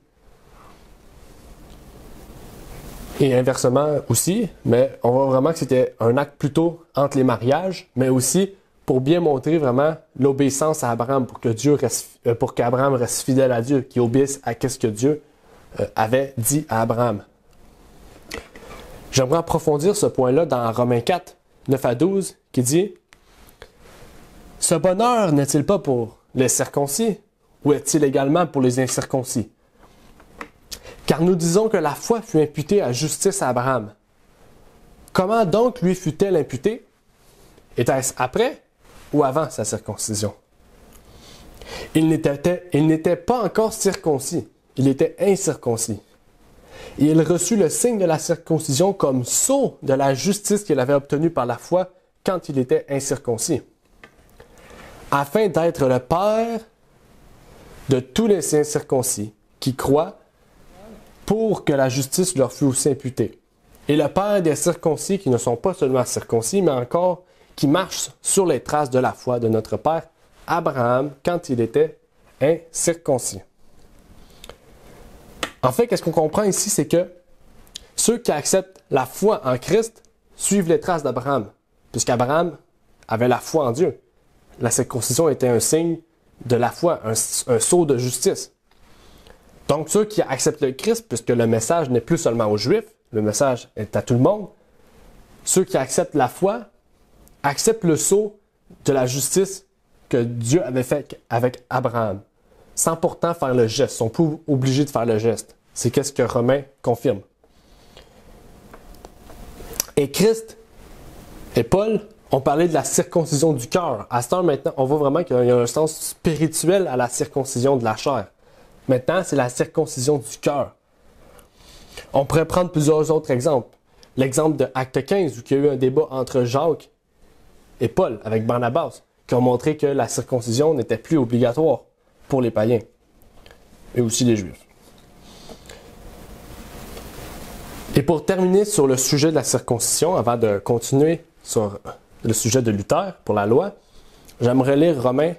Et inversement aussi, mais on voit vraiment que c'était un acte plutôt entre les mariages, mais aussi pour bien montrer vraiment l'obéissance à Abraham, pour qu'Abraham reste fidèle à Dieu, qu'il obéisse à ce que Dieu avait dit à Abraham. J'aimerais approfondir ce point-là dans Romains 4, 9 à 12, qui dit « Ce bonheur n'est-il pas pour les circoncis, ou est-il également pour les incirconcis? Car nous disons que la foi fut imputée à justice à Abraham. Comment donc lui fut-elle imputée? Était-ce après ou avant sa circoncision? Il n'était pas encore circoncis, il était incirconcis. Et il reçut le signe de la circoncision comme sceau de la justice qu'il avait obtenue par la foi quand il était incirconcis, afin d'être le père de tous les incirconcis qui croient, pour que la justice leur fût aussi imputée. Et le père des circoncis qui ne sont pas seulement circoncis, mais encore qui marchent sur les traces de la foi de notre père Abraham quand il était incirconcis. En fait, qu'est-ce qu'on comprend ici, c'est que ceux qui acceptent la foi en Christ suivent les traces d'Abraham, puisqu'Abraham avait la foi en Dieu. La circoncision était un signe de la foi, un sceau de justice. Donc, ceux qui acceptent le Christ, puisque le message n'est plus seulement aux Juifs, le message est à tout le monde, ceux qui acceptent la foi, acceptent le sceau de la justice que Dieu avait fait avec Abraham, sans pourtant faire le geste. Ils sont pas obligés de faire le geste. C'est ce que Romains confirme. Et Christ et Paul ont parlé de la circoncision du cœur. À ce temps, maintenant, on voit vraiment qu'il y a un sens spirituel à la circoncision de la chair. Maintenant, c'est la circoncision du cœur. On pourrait prendre plusieurs autres exemples. L'exemple de Acte 15, où il y a eu un débat entre Jacques et Paul avec Barnabas, qui ont montré que la circoncision n'était plus obligatoire pour les païens et aussi les Juifs. Et pour terminer sur le sujet de la circoncision, avant de continuer sur le sujet de Luther pour la loi, j'aimerais lire Romains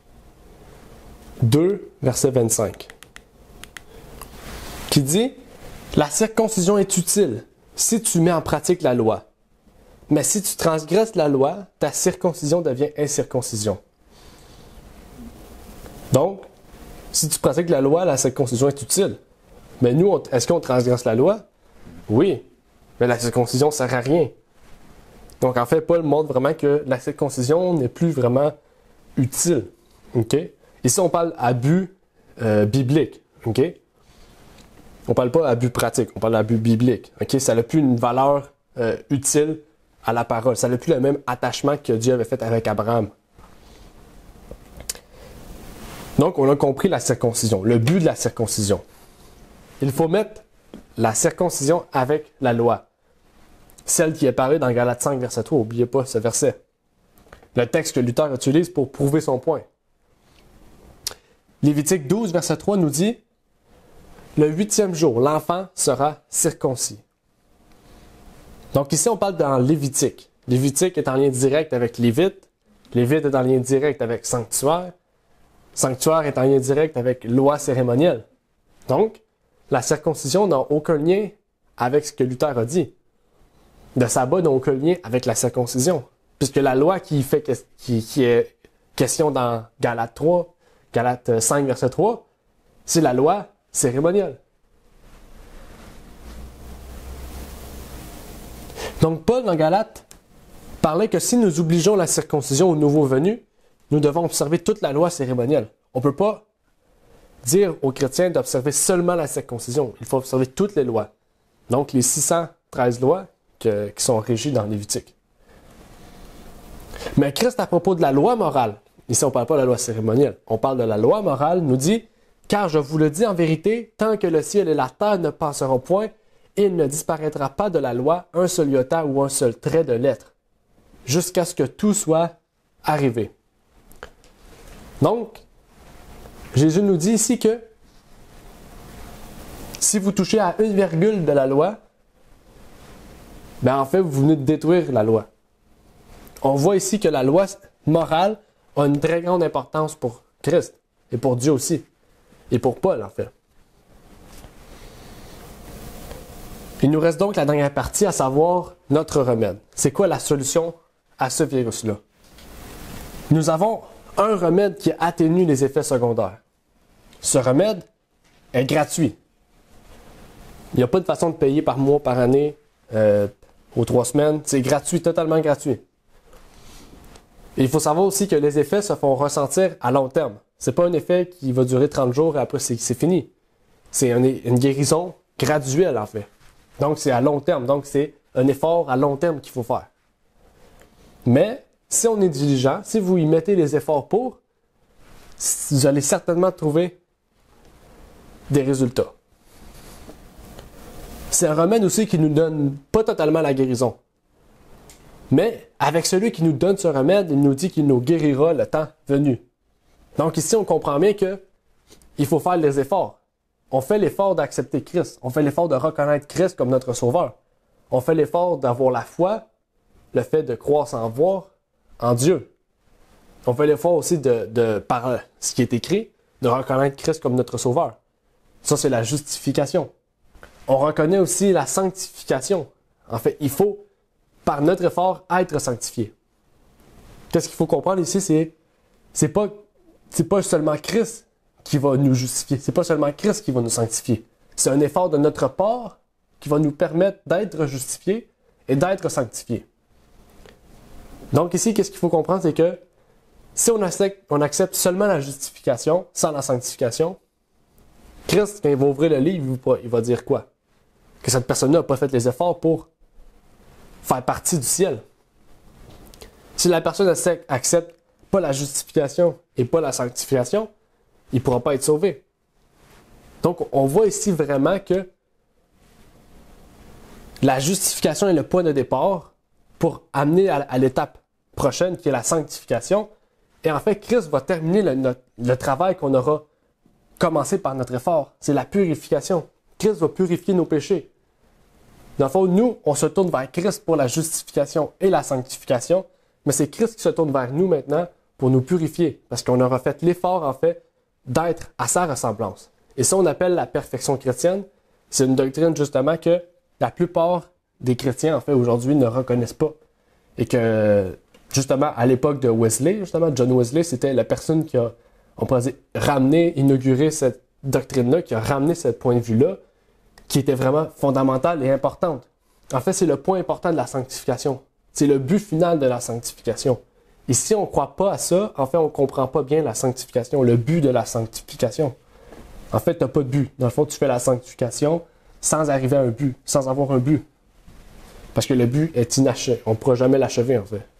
2, verset 25, qui dit « La circoncision est utile si tu mets en pratique la loi. Mais si tu transgresses la loi, ta circoncision devient incirconcision. » Donc, si tu pratiques la loi, la circoncision est utile. Mais nous, est-ce qu'on transgresse la loi? Oui, mais la circoncision ne sert à rien. Donc, en fait, Paul montre vraiment que la circoncision n'est plus vraiment utile. Okay? Ici, on parle d'abus biblique. Okay? On ne parle pas d'abus pratique, on parle d'abus biblique. Okay? Ça n'a plus une valeur utile à la parole. Ça n'a plus le même attachement que Dieu avait fait avec Abraham. Donc, on a compris la circoncision, le but de la circoncision. Il faut mettre la circoncision avec la loi. Celle qui est parlée dans Galates 5, verset 3. N'oubliez pas ce verset. Le texte que Luther utilise pour prouver son point. Lévitique 12, verset 3 nous dit « Le 8e jour, l'enfant sera circoncis. » Donc ici, on parle dans Lévitique. Lévitique est en lien direct avec Lévite. Lévite est en lien direct avec sanctuaire. Sanctuaire est en lien direct avec loi cérémonielle. Donc, la circoncision n'a aucun lien avec ce que Luther a dit. Le sabbat n'a aucun lien avec la circoncision. Puisque la loi qui est question dans Galates 3, Galates 5, verset 3, c'est la loi cérémonielle. Donc Paul, dans Galates, parlait que si nous obligeons la circoncision aux nouveaux venus, nous devons observer toute la loi cérémonielle. On ne peut pas dire aux chrétiens d'observer seulement la circoncision. Il faut observer toutes les lois. Donc les 613 lois qui sont régies dans Lévitique. Mais Christ, à propos de la loi morale, ici on ne parle pas de la loi cérémonielle, on parle de la loi morale, nous dit « Car je vous le dis en vérité, tant que le ciel et la terre ne passeront point, il ne disparaîtra pas de la loi un seul iota ou un seul trait de lettre, jusqu'à ce que tout soit arrivé. » Donc, Jésus nous dit ici que si vous touchez à une virgule de la loi, ben en fait, vous venez de détruire la loi. On voit ici que la loi morale a une très grande importance pour Christ et pour Dieu aussi, et pour Paul en fait. Il nous reste donc la dernière partie, à savoir notre remède. C'est quoi la solution à ce virus-là? Nous avons un remède qui atténue les effets secondaires. Ce remède est gratuit. Il n'y a pas de façon de payer par mois, par année, aux 3 semaines. C'est gratuit, totalement gratuit. Et il faut savoir aussi que les effets se font ressentir à long terme. Ce n'est pas un effet qui va durer 30 jours et après c'est fini. C'est une guérison graduelle en fait. Donc c'est à long terme. Donc c'est un effort à long terme qu'il faut faire. Mais si on est diligent, si vous y mettez les efforts pour, vous allez certainement trouver des résultats. C'est un remède aussi qui ne nous donne pas totalement la guérison. Mais avec celui qui nous donne ce remède, il nous dit qu'il nous guérira le temps venu. Donc ici, on comprend bien qu'il faut faire les efforts. On fait l'effort d'accepter Christ. On fait l'effort de reconnaître Christ comme notre Sauveur. On fait l'effort d'avoir la foi, le fait de croire sans voir en Dieu. On fait l'effort aussi par ce qui est écrit, de reconnaître Christ comme notre Sauveur. Ça, c'est la justification. On reconnaît aussi la sanctification. En fait, il faut, par notre effort, être sanctifié. Qu'est-ce qu'il faut comprendre ici? C'est pas seulement Christ qui va nous justifier. C'est pas seulement Christ qui va nous sanctifier. C'est un effort de notre part qui va nous permettre d'être justifiés et d'être sanctifiés. Donc ici, qu'est-ce qu'il faut comprendre? C'est que si on accepte seulement la justification sans la sanctification, Christ, quand il va ouvrir le livre, il va dire quoi? Que cette personne-là n'a pas fait les efforts pour faire partie du ciel. Si la personne accepte pas la justification et pas la sanctification, il ne pourra pas être sauvé. Donc, on voit ici vraiment que la justification est le point de départ pour amener à l'étape prochaine, qui est la sanctification. Et en fait, Christ va terminer le travail qu'on aura commencé par notre effort. C'est la purification. Christ va purifier nos péchés. Dans le fond, nous, on se tourne vers Christ pour la justification et la sanctification, mais c'est Christ qui se tourne vers nous maintenant pour nous purifier, parce qu'on aura fait l'effort, en fait, d'être à sa ressemblance. Et ça, on appelle la perfection chrétienne. C'est une doctrine, justement, que la plupart des chrétiens, en fait, aujourd'hui, ne reconnaissent pas. Et que, justement, à l'époque de Wesley, justement, John Wesley, c'était la personne qui a, on pourrait dire, inauguré cette doctrine-là, qui a ramené ce point de vue-là, qui était vraiment fondamentale et importante. En fait, c'est le point important de la sanctification. C'est le but final de la sanctification. Et si on ne croit pas à ça, en fait, on ne comprend pas bien la sanctification, le but de la sanctification. En fait, tu n'as pas de but. Dans le fond, tu fais la sanctification sans arriver à un but, sans avoir un but. Parce que le but est inachevé. On ne pourra jamais l'achever, en fait.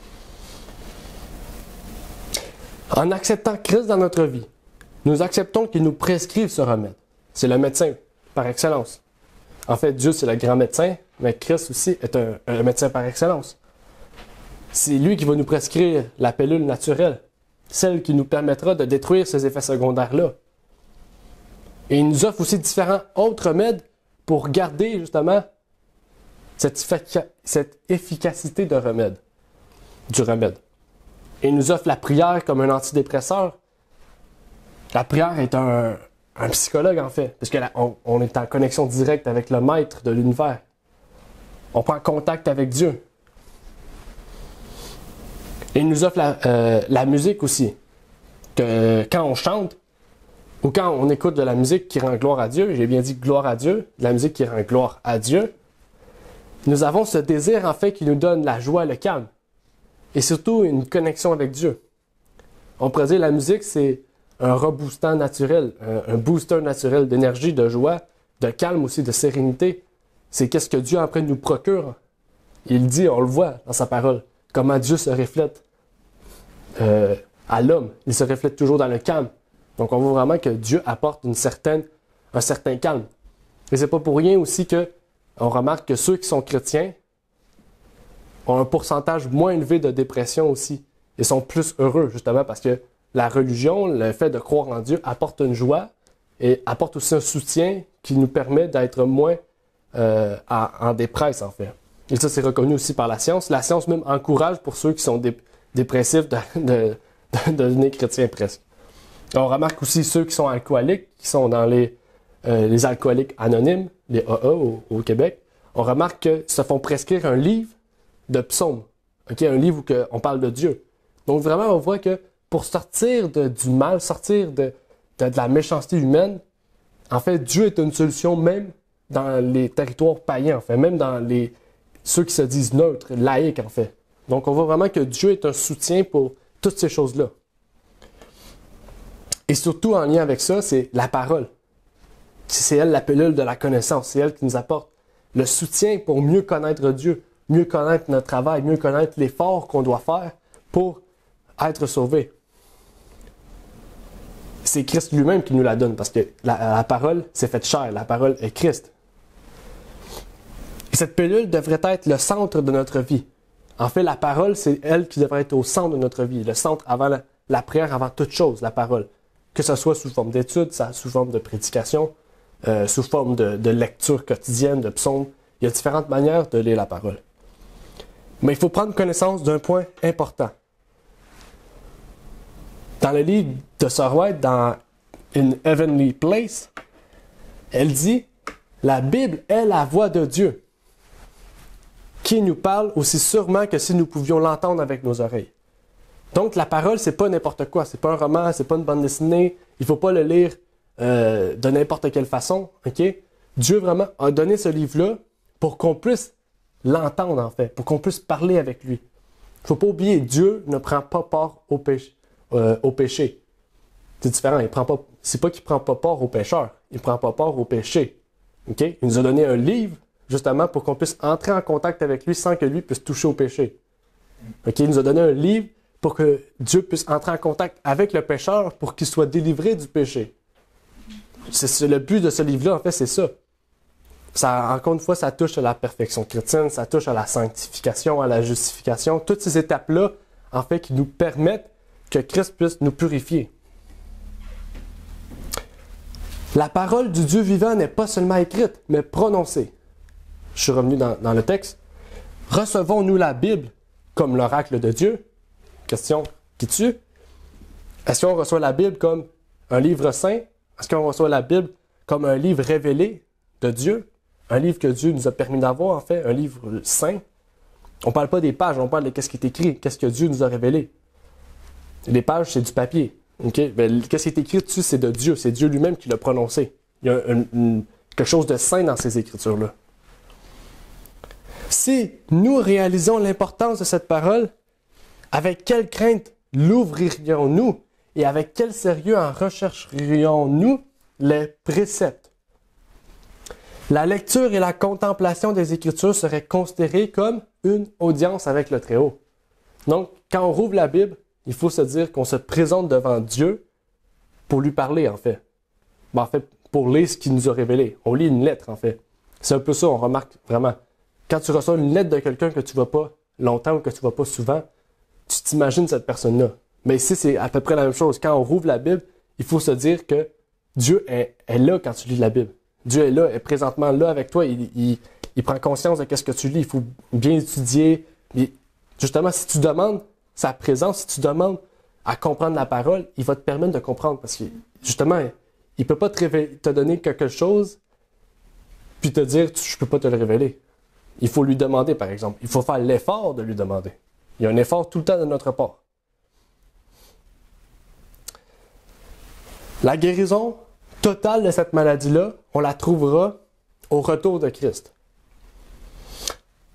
En acceptant Christ dans notre vie, nous acceptons qu'il nous prescrive ce remède. C'est le médecin par excellence. En fait, Dieu, c'est le grand médecin, mais Christ aussi est un médecin par excellence. C'est lui qui va nous prescrire la pilule naturelle, celle qui nous permettra de détruire ces effets secondaires-là. Et il nous offre aussi différents autres remèdes pour garder justement cette efficacité du remède. Et il nous offre la prière comme un antidépresseur. La prière est un psychologue en fait, parce qu'on est en connexion directe avec le maître de l'univers. On prend contact avec Dieu. Et il nous offre la musique aussi. Que quand on chante, ou quand on écoute de la musique qui rend gloire à Dieu, j'ai bien dit gloire à Dieu, de la musique qui rend gloire à Dieu, Nous avons ce désir, en fait, qui nous donne la joie, le calme. Et surtout, une connexion avec Dieu. On pourrait dire que la musique, c'est un reboostant naturel, un booster naturel d'énergie, de joie, de calme aussi, de sérénité. C'est qu'est-ce que Dieu, après, nous procure. Il dit, on le voit dans sa parole, comment Dieu se reflète à l'homme. Il se reflète toujours dans le calme. Donc, on voit vraiment que Dieu apporte un certain calme. Et c'est pas pour rien aussi que on remarque que ceux qui sont chrétiens ont un pourcentage moins élevé de dépression aussi. Ils sont plus heureux, justement, parce que la religion, le fait de croire en Dieu, apporte une joie et apporte aussi un soutien qui nous permet d'être moins en dépresse, en fait. Et ça, c'est reconnu aussi par la science. La science même encourage pour ceux qui sont dépressifs de devenir chrétiens presque. On remarque aussi ceux qui sont alcooliques, qui sont dans les alcooliques anonymes, les AA au Québec. On remarque qu'ils se font prescrire un livre de psaumes. Okay? Un livre où on parle de Dieu. Donc vraiment, on voit que pour sortir du mal, sortir de la méchanceté humaine, en fait, Dieu est une solution même dans les territoires païens, en fait, même dans ceux qui se disent neutres, laïcs, en fait. Donc on voit vraiment que Dieu est un soutien pour toutes ces choses-là. Et surtout, en lien avec ça, c'est la parole. C'est elle la pilule de la connaissance. C'est elle qui nous apporte le soutien pour mieux connaître Dieu, mieux connaître notre travail, mieux connaître l'effort qu'on doit faire pour être sauvé. C'est Christ lui-même qui nous la donne parce que la parole s'est faite chair. La parole est Christ. Et cette pilule devrait être le centre de notre vie. En fait, la parole, c'est elle qui devrait être au centre de notre vie. Le centre avant la prière, avant toute chose, la parole. Que ce soit sous forme d'études, sous forme de prédication, sous forme de lecture quotidienne, de psaumes. Il y a différentes manières de lire la parole. Mais il faut prendre connaissance d'un point important. Dans le livre de Sir White, dans In Heavenly Place, elle dit « La Bible est la voix de Dieu, qui nous parle aussi sûrement que si nous pouvions l'entendre avec nos oreilles. » Donc la parole, c'est pas n'importe quoi, c'est pas un roman, c'est pas une bande dessinée, il faut pas le lire de n'importe quelle façon, ok? Dieu vraiment a donné ce livre-là pour qu'on puisse l'entendre en fait, pour qu'on puisse parler avec lui. Il faut pas oublier, Dieu ne prend pas part au péché. C'est différent, c'est pas qu'il prend pas part au pécheur, il prend pas part au péché. Ok? Il nous a donné un livre justement pour qu'on puisse entrer en contact avec lui sans que lui puisse toucher au péché. Ok? Il nous a donné un livre pour que Dieu puisse entrer en contact avec le pécheur pour qu'il soit délivré du péché. C'est le but de ce livre-là, en fait, c'est ça. Encore une fois, ça touche à la perfection chrétienne, ça touche à la sanctification, à la justification, toutes ces étapes-là, en fait, qui nous permettent que Christ puisse nous purifier. La parole du Dieu vivant n'est pas seulement écrite, mais prononcée. Je suis revenu dans le texte. Recevons-nous la Bible comme l'oracle de Dieu? Question qui tue. Est-ce qu'on reçoit la Bible comme un livre saint? Est-ce qu'on reçoit la Bible comme un livre révélé de Dieu? Un livre que Dieu nous a permis d'avoir, en fait, un livre saint? On ne parle pas des pages, on parle de ce qui est écrit, qu'est-ce que Dieu nous a révélé. Les pages, c'est du papier. Okay? Ben, qu'est-ce qui est écrit dessus, c'est de Dieu. C'est Dieu lui-même qui l'a prononcé. Il y a quelque chose de saint dans ces écritures-là. Si nous réalisons l'importance de cette parole, avec quelle crainte l'ouvririons-nous et avec quel sérieux en rechercherions-nous les préceptes? La lecture et la contemplation des Écritures seraient considérées comme une audience avec le Très-Haut. Donc, quand on rouvre la Bible, il faut se dire qu'on se présente devant Dieu pour lui parler, en fait. Ben, en fait, pour lire ce qu'il nous a révélé. On lit une lettre, en fait. C'est un peu ça, on remarque vraiment. Quand tu reçois une lettre de quelqu'un que tu ne vois pas longtemps ou que tu ne vois pas souvent, tu t'imagines cette personne-là. Mais ici, c'est à peu près la même chose. Quand on rouvre la Bible, il faut se dire que Dieu est là quand tu lis la Bible. Dieu est là, est présentement là avec toi. Il prend conscience de ce que tu lis. Il faut bien étudier. Et justement, si tu demandes sa présence, si tu demandes à comprendre la parole, il va te permettre de comprendre. Parce que, justement, il ne peut pas te donner quelque chose puis te dire « je ne peux pas te le révéler ». Il faut lui demander, par exemple. Il faut faire l'effort de lui demander. Il y a un effort tout le temps de notre part. La guérison totale de cette maladie-là, on la trouvera au retour de Christ.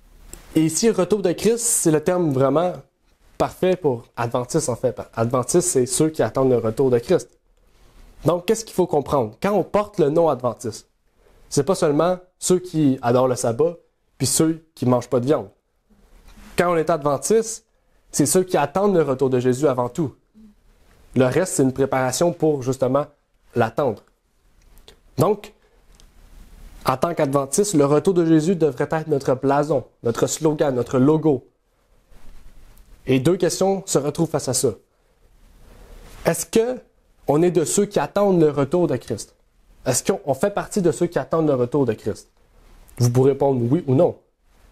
Et ici, retour de Christ, c'est le terme vraiment parfait pour Adventistes, en fait. Adventistes, c'est ceux qui attendent le retour de Christ. Donc, qu'est-ce qu'il faut comprendre? Quand on porte le nom Adventiste, c'est pas seulement ceux qui adorent le sabbat, puis ceux qui mangent pas de viande. Quand on est Adventiste, c'est ceux qui attendent le retour de Jésus avant tout. Le reste, c'est une préparation pour, justement, l'attendre. Donc, en tant qu'Adventiste, le retour de Jésus devrait être notre blason, notre slogan, notre logo. Et deux questions se retrouvent face à ça. Est-ce qu'on est de ceux qui attendent le retour de Christ? Est-ce qu'on fait partie de ceux qui attendent le retour de Christ? Vous pourrez répondre oui ou non.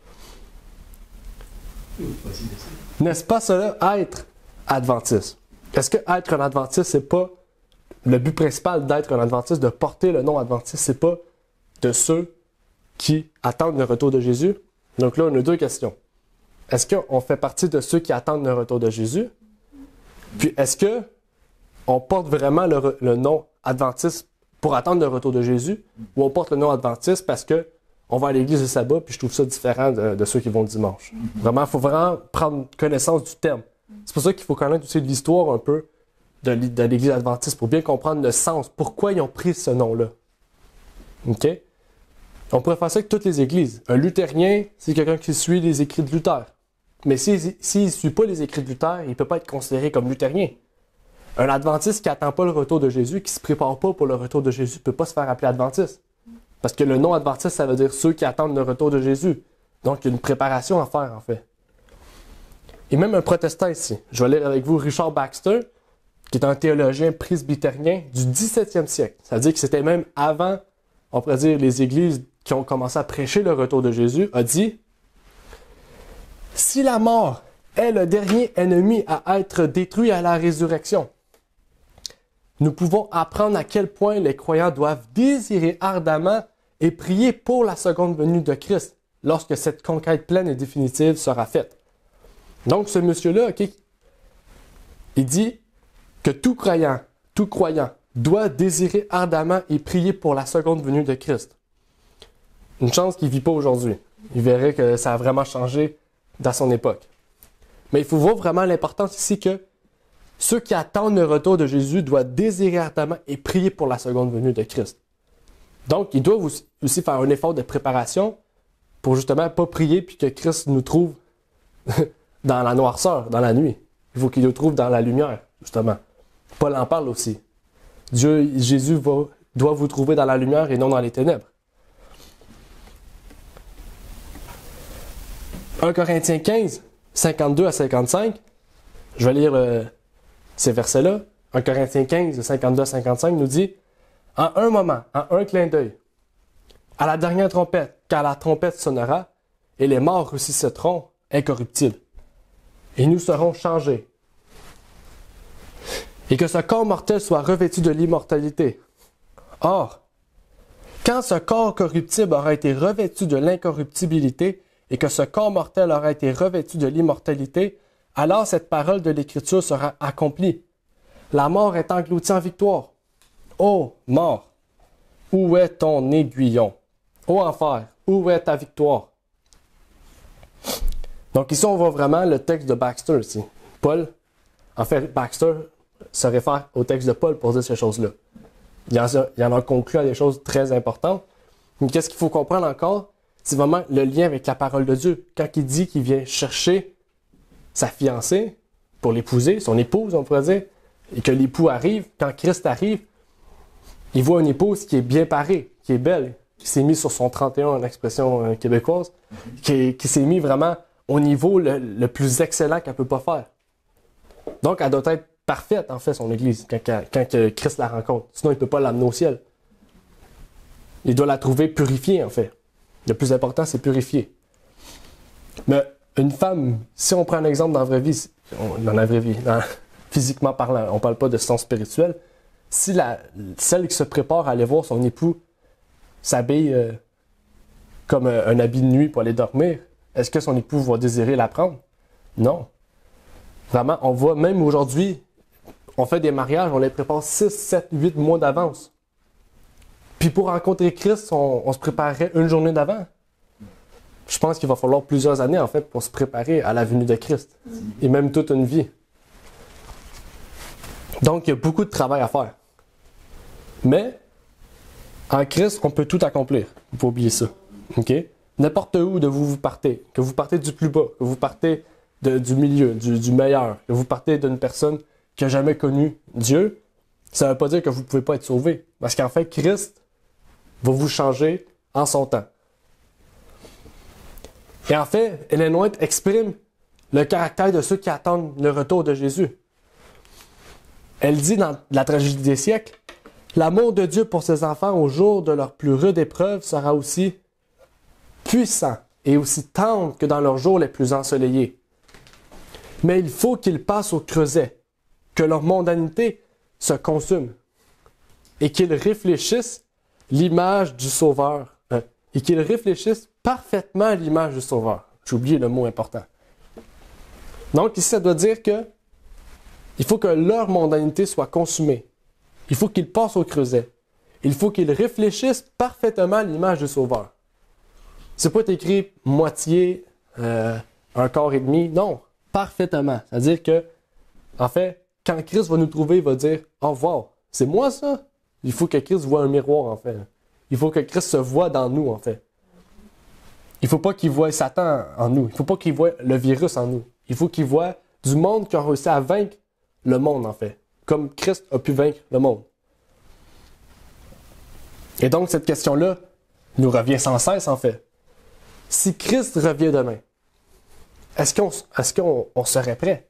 N'est-ce pas cela être adventiste? Est-ce que être un adventiste, c'est pas le but principal d'être un adventiste, de porter le nom adventiste, c'est pas de ceux qui attendent le retour de Jésus? Donc là, on a deux questions. Est-ce qu'on fait partie de ceux qui attendent le retour de Jésus? Puis est-ce qu'on porte vraiment le nom adventiste pour attendre le retour de Jésus? Ou on porte le nom adventiste parce qu'on va à l'église le sabbat, puis je trouve ça différent de ceux qui vont le dimanche. Vraiment, il faut vraiment prendre connaissance du terme. C'est pour ça qu'il faut connaître aussi l'histoire un peu de l'église adventiste pour bien comprendre le sens, pourquoi ils ont pris ce nom-là. OK? On pourrait faire ça avec toutes les églises. Un luthérien, c'est quelqu'un qui suit les écrits de Luther. Mais s'il ne suit pas les écrits de Luther, il ne peut pas être considéré comme luthérien. Un adventiste qui n'attend pas le retour de Jésus, qui ne se prépare pas pour le retour de Jésus, ne peut pas se faire appeler adventiste. Parce que le nom adventiste, ça veut dire ceux qui attendent le retour de Jésus. Donc, il y a une préparation à faire, en fait. Et même un protestant ici. Je vais lire avec vous Richard Baxter, qui est un théologien presbytérien du 17e siècle. Ça veut dire que c'était même avant, on pourrait dire, les églises qui ont commencé à prêcher le retour de Jésus, a dit « Si la mort est le dernier ennemi à être détruit à la résurrection, nous pouvons apprendre à quel point les croyants doivent désirer ardemment et prier pour la seconde venue de Christ, lorsque cette conquête pleine et définitive sera faite. » Donc, ce monsieur-là, okay, il dit que tout croyant doit désirer ardemment et prier pour la seconde venue de Christ. Une chance qu'il ne vit pas aujourd'hui. Il verrait que ça a vraiment changé dans son époque. Mais il faut voir vraiment l'importance ici que ceux qui attendent le retour de Jésus doivent désirer ardemment et prier pour la seconde venue de Christ. Donc, ils doivent aussi faire un effort de préparation pour justement ne pas prier puis que Christ nous trouve dans la noirceur, dans la nuit. Il faut qu'il nous trouve dans la lumière, justement. Paul en parle aussi. Jésus doit vous trouver dans la lumière et non dans les ténèbres. 1 Corinthiens 15, 52 à 55. Je vais lire ces versets-là. 1 Corinthiens 15, 52 à 55 nous dit « En un moment, en un clin d'œil, à la dernière trompette, car la trompette sonnera, et les morts ressusciteront incorruptibles. Et nous serons changés. Et que ce corps mortel soit revêtu de l'immortalité. Or, quand ce corps corruptible aura été revêtu de l'incorruptibilité, et que ce corps mortel aura été revêtu de l'immortalité, alors cette parole de l'Écriture sera accomplie. La mort est engloutie en victoire. Ô mort, où est ton aiguillon? Ô enfer, où est ta victoire? » Donc ici, on voit vraiment le texte de Baxter ici. Paul, en fait, Baxter se réfère au texte de Paul pour dire ces choses-là. Il en a conclu à des choses très importantes. Mais qu'est-ce qu'il faut comprendre encore? C'est vraiment le lien avec la parole de Dieu. Quand il dit qu'il vient chercher sa fiancée pour l'épouser, son épouse, on pourrait dire, et que l'époux arrive, quand Christ arrive, il voit une épouse qui est bien parée, qui est belle, qui s'est mise sur son 31 en expression québécoise, qui s'est mise vraiment au niveau le plus excellent qu'elle ne peut pas faire. Donc, elle doit être parfaite, en fait, son Église, quand Christ la rencontre. Sinon, il ne peut pas l'amener au ciel. Il doit la trouver purifiée, en fait. Le plus important, c'est purifier. Mais une femme, si on prend un exemple dans la vraie vie, physiquement parlant, on ne parle pas de sens spirituel, si celle qui se prépare à aller voir son époux s'habille comme un habit de nuit pour aller dormir, est-ce que son époux va désirer la prendre? Non. Vraiment, on voit même aujourd'hui, on fait des mariages, on les prépare 6, 7, 8 mois d'avance. Puis pour rencontrer Christ, on se préparerait une journée d'avant. je pense qu'il va falloir plusieurs années, en fait, pour se préparer à la venue de Christ. Et même toute une vie. Donc, il y a beaucoup de travail à faire. Mais, en Christ, on peut tout accomplir. Il faut oublier ça. OK? N'importe où de vous partez, que vous partez du plus bas, que vous partez du milieu, du meilleur, que vous partez d'une personne qui n'a jamais connu Dieu, ça ne veut pas dire que vous ne pouvez pas être sauvé. Parce qu'en fait, Christ va vous changer en son temps. Et en fait, Ellen White exprime le caractère de ceux qui attendent le retour de Jésus. Elle dit dans La tragédie des siècles, « L'amour de Dieu pour ses enfants au jour de leur plus rude épreuve sera aussi puissant et aussi tendre que dans leurs jours les plus ensoleillés. Mais il faut qu'ils passent au creuset, que leur mondanité se consume et qu'ils réfléchissent l'image du Sauveur, et qu'ils réfléchissent parfaitement à l'image du Sauveur. » J'ai oublié le mot important. Donc ici, ça doit dire que il faut que leur mondanité soit consumée. Il faut qu'ils passent au creuset. Il faut qu'ils réfléchissent parfaitement à l'image du Sauveur. C'est pas écrit moitié, un quart et demi. Non, parfaitement. C'est-à-dire que, en fait, quand Christ va nous trouver, il va dire « Oh wow, c'est moi ça? » Il faut que Christ voie un miroir, en fait. Il faut que Christ se voie dans nous, en fait. Il ne faut pas qu'il voie Satan en nous. Il ne faut pas qu'il voie le virus en nous. Il faut qu'il voie du monde qui a réussi à vaincre le monde, en fait. Comme Christ a pu vaincre le monde. Et donc, cette question-là nous revient sans cesse, en fait. Si Christ revient demain, est-ce qu'on serait prêt?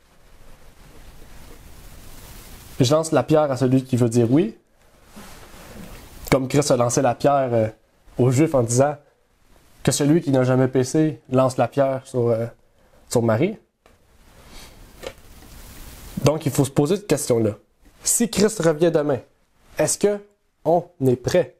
Je lance la pierre à celui qui veut dire oui. Comme Christ a lancé la pierre aux Juifs en disant que celui qui n'a jamais péché lance la pierre sur Marie. Donc, il faut se poser cette question-là. Si Christ revient demain, est-ce qu'on est prêt?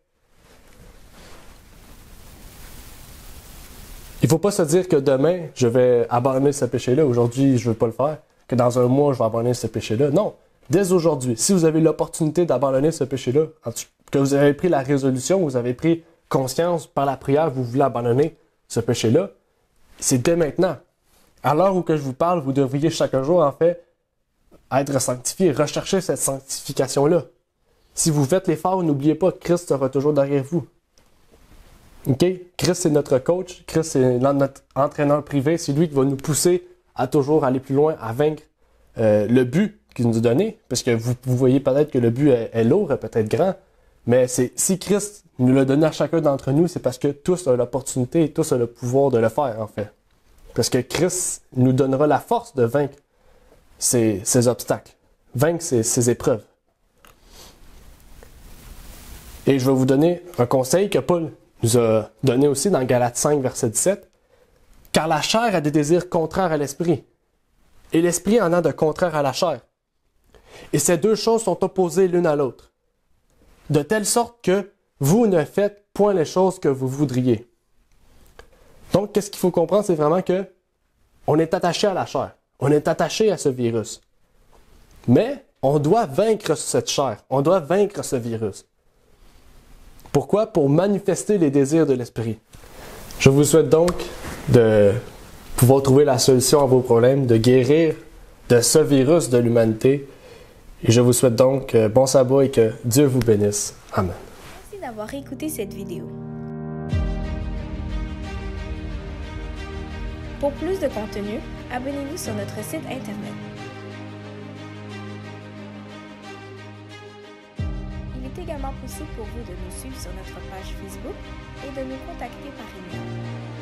Il ne faut pas se dire que demain, je vais abandonner ce péché-là. Aujourd'hui, je ne veux pas le faire. Que dans un mois, je vais abandonner ce péché-là. Non. Dès aujourd'hui, si vous avez l'opportunité d'abandonner ce péché-là, que vous avez pris la résolution, vous avez pris conscience par la prière, vous voulez abandonner ce péché-là, c'est dès maintenant. À l'heure où que je vous parle, vous devriez chaque jour, en fait, être sanctifié, rechercher cette sanctification-là. Si vous faites l'effort, n'oubliez pas que Christ sera toujours derrière vous. OK? Christ, c'est notre coach. Christ, c'est notre entraîneur privé. C'est lui qui va nous pousser à toujours aller plus loin, à vaincre le but qu'il nous a donné. Parce que vous voyez peut-être que le but est lourd, peut-être grand. Mais si Christ nous l'a donné à chacun d'entre nous, c'est parce que tous ont l'opportunité et tous ont le pouvoir de le faire, en fait. Parce que Christ nous donnera la force de vaincre ces obstacles, vaincre ces épreuves. Et je vais vous donner un conseil que Paul nous a donné aussi dans Galates 5, verset 17. « Car la chair a des désirs contraires à l'esprit, et l'esprit en a de contraires à la chair. Et ces deux choses sont opposées l'une à l'autre, de telle sorte que vous ne faites point les choses que vous voudriez. » Donc, qu'est-ce qu'il faut comprendre? C'est vraiment que on est attaché à la chair. On est attaché à ce virus. Mais on doit vaincre cette chair. On doit vaincre ce virus. Pourquoi? Pour manifester les désirs de l'esprit. Je vous souhaite donc de pouvoir trouver la solution à vos problèmes, de guérir de ce virus de l'humanité. Et je vous souhaite donc bon sabbat et que Dieu vous bénisse. Amen. Merci d'avoir écouté cette vidéo. Pour plus de contenu, abonnez-vous sur notre site internet. Il est également possible pour vous de nous suivre sur notre page Facebook et de nous contacter par email.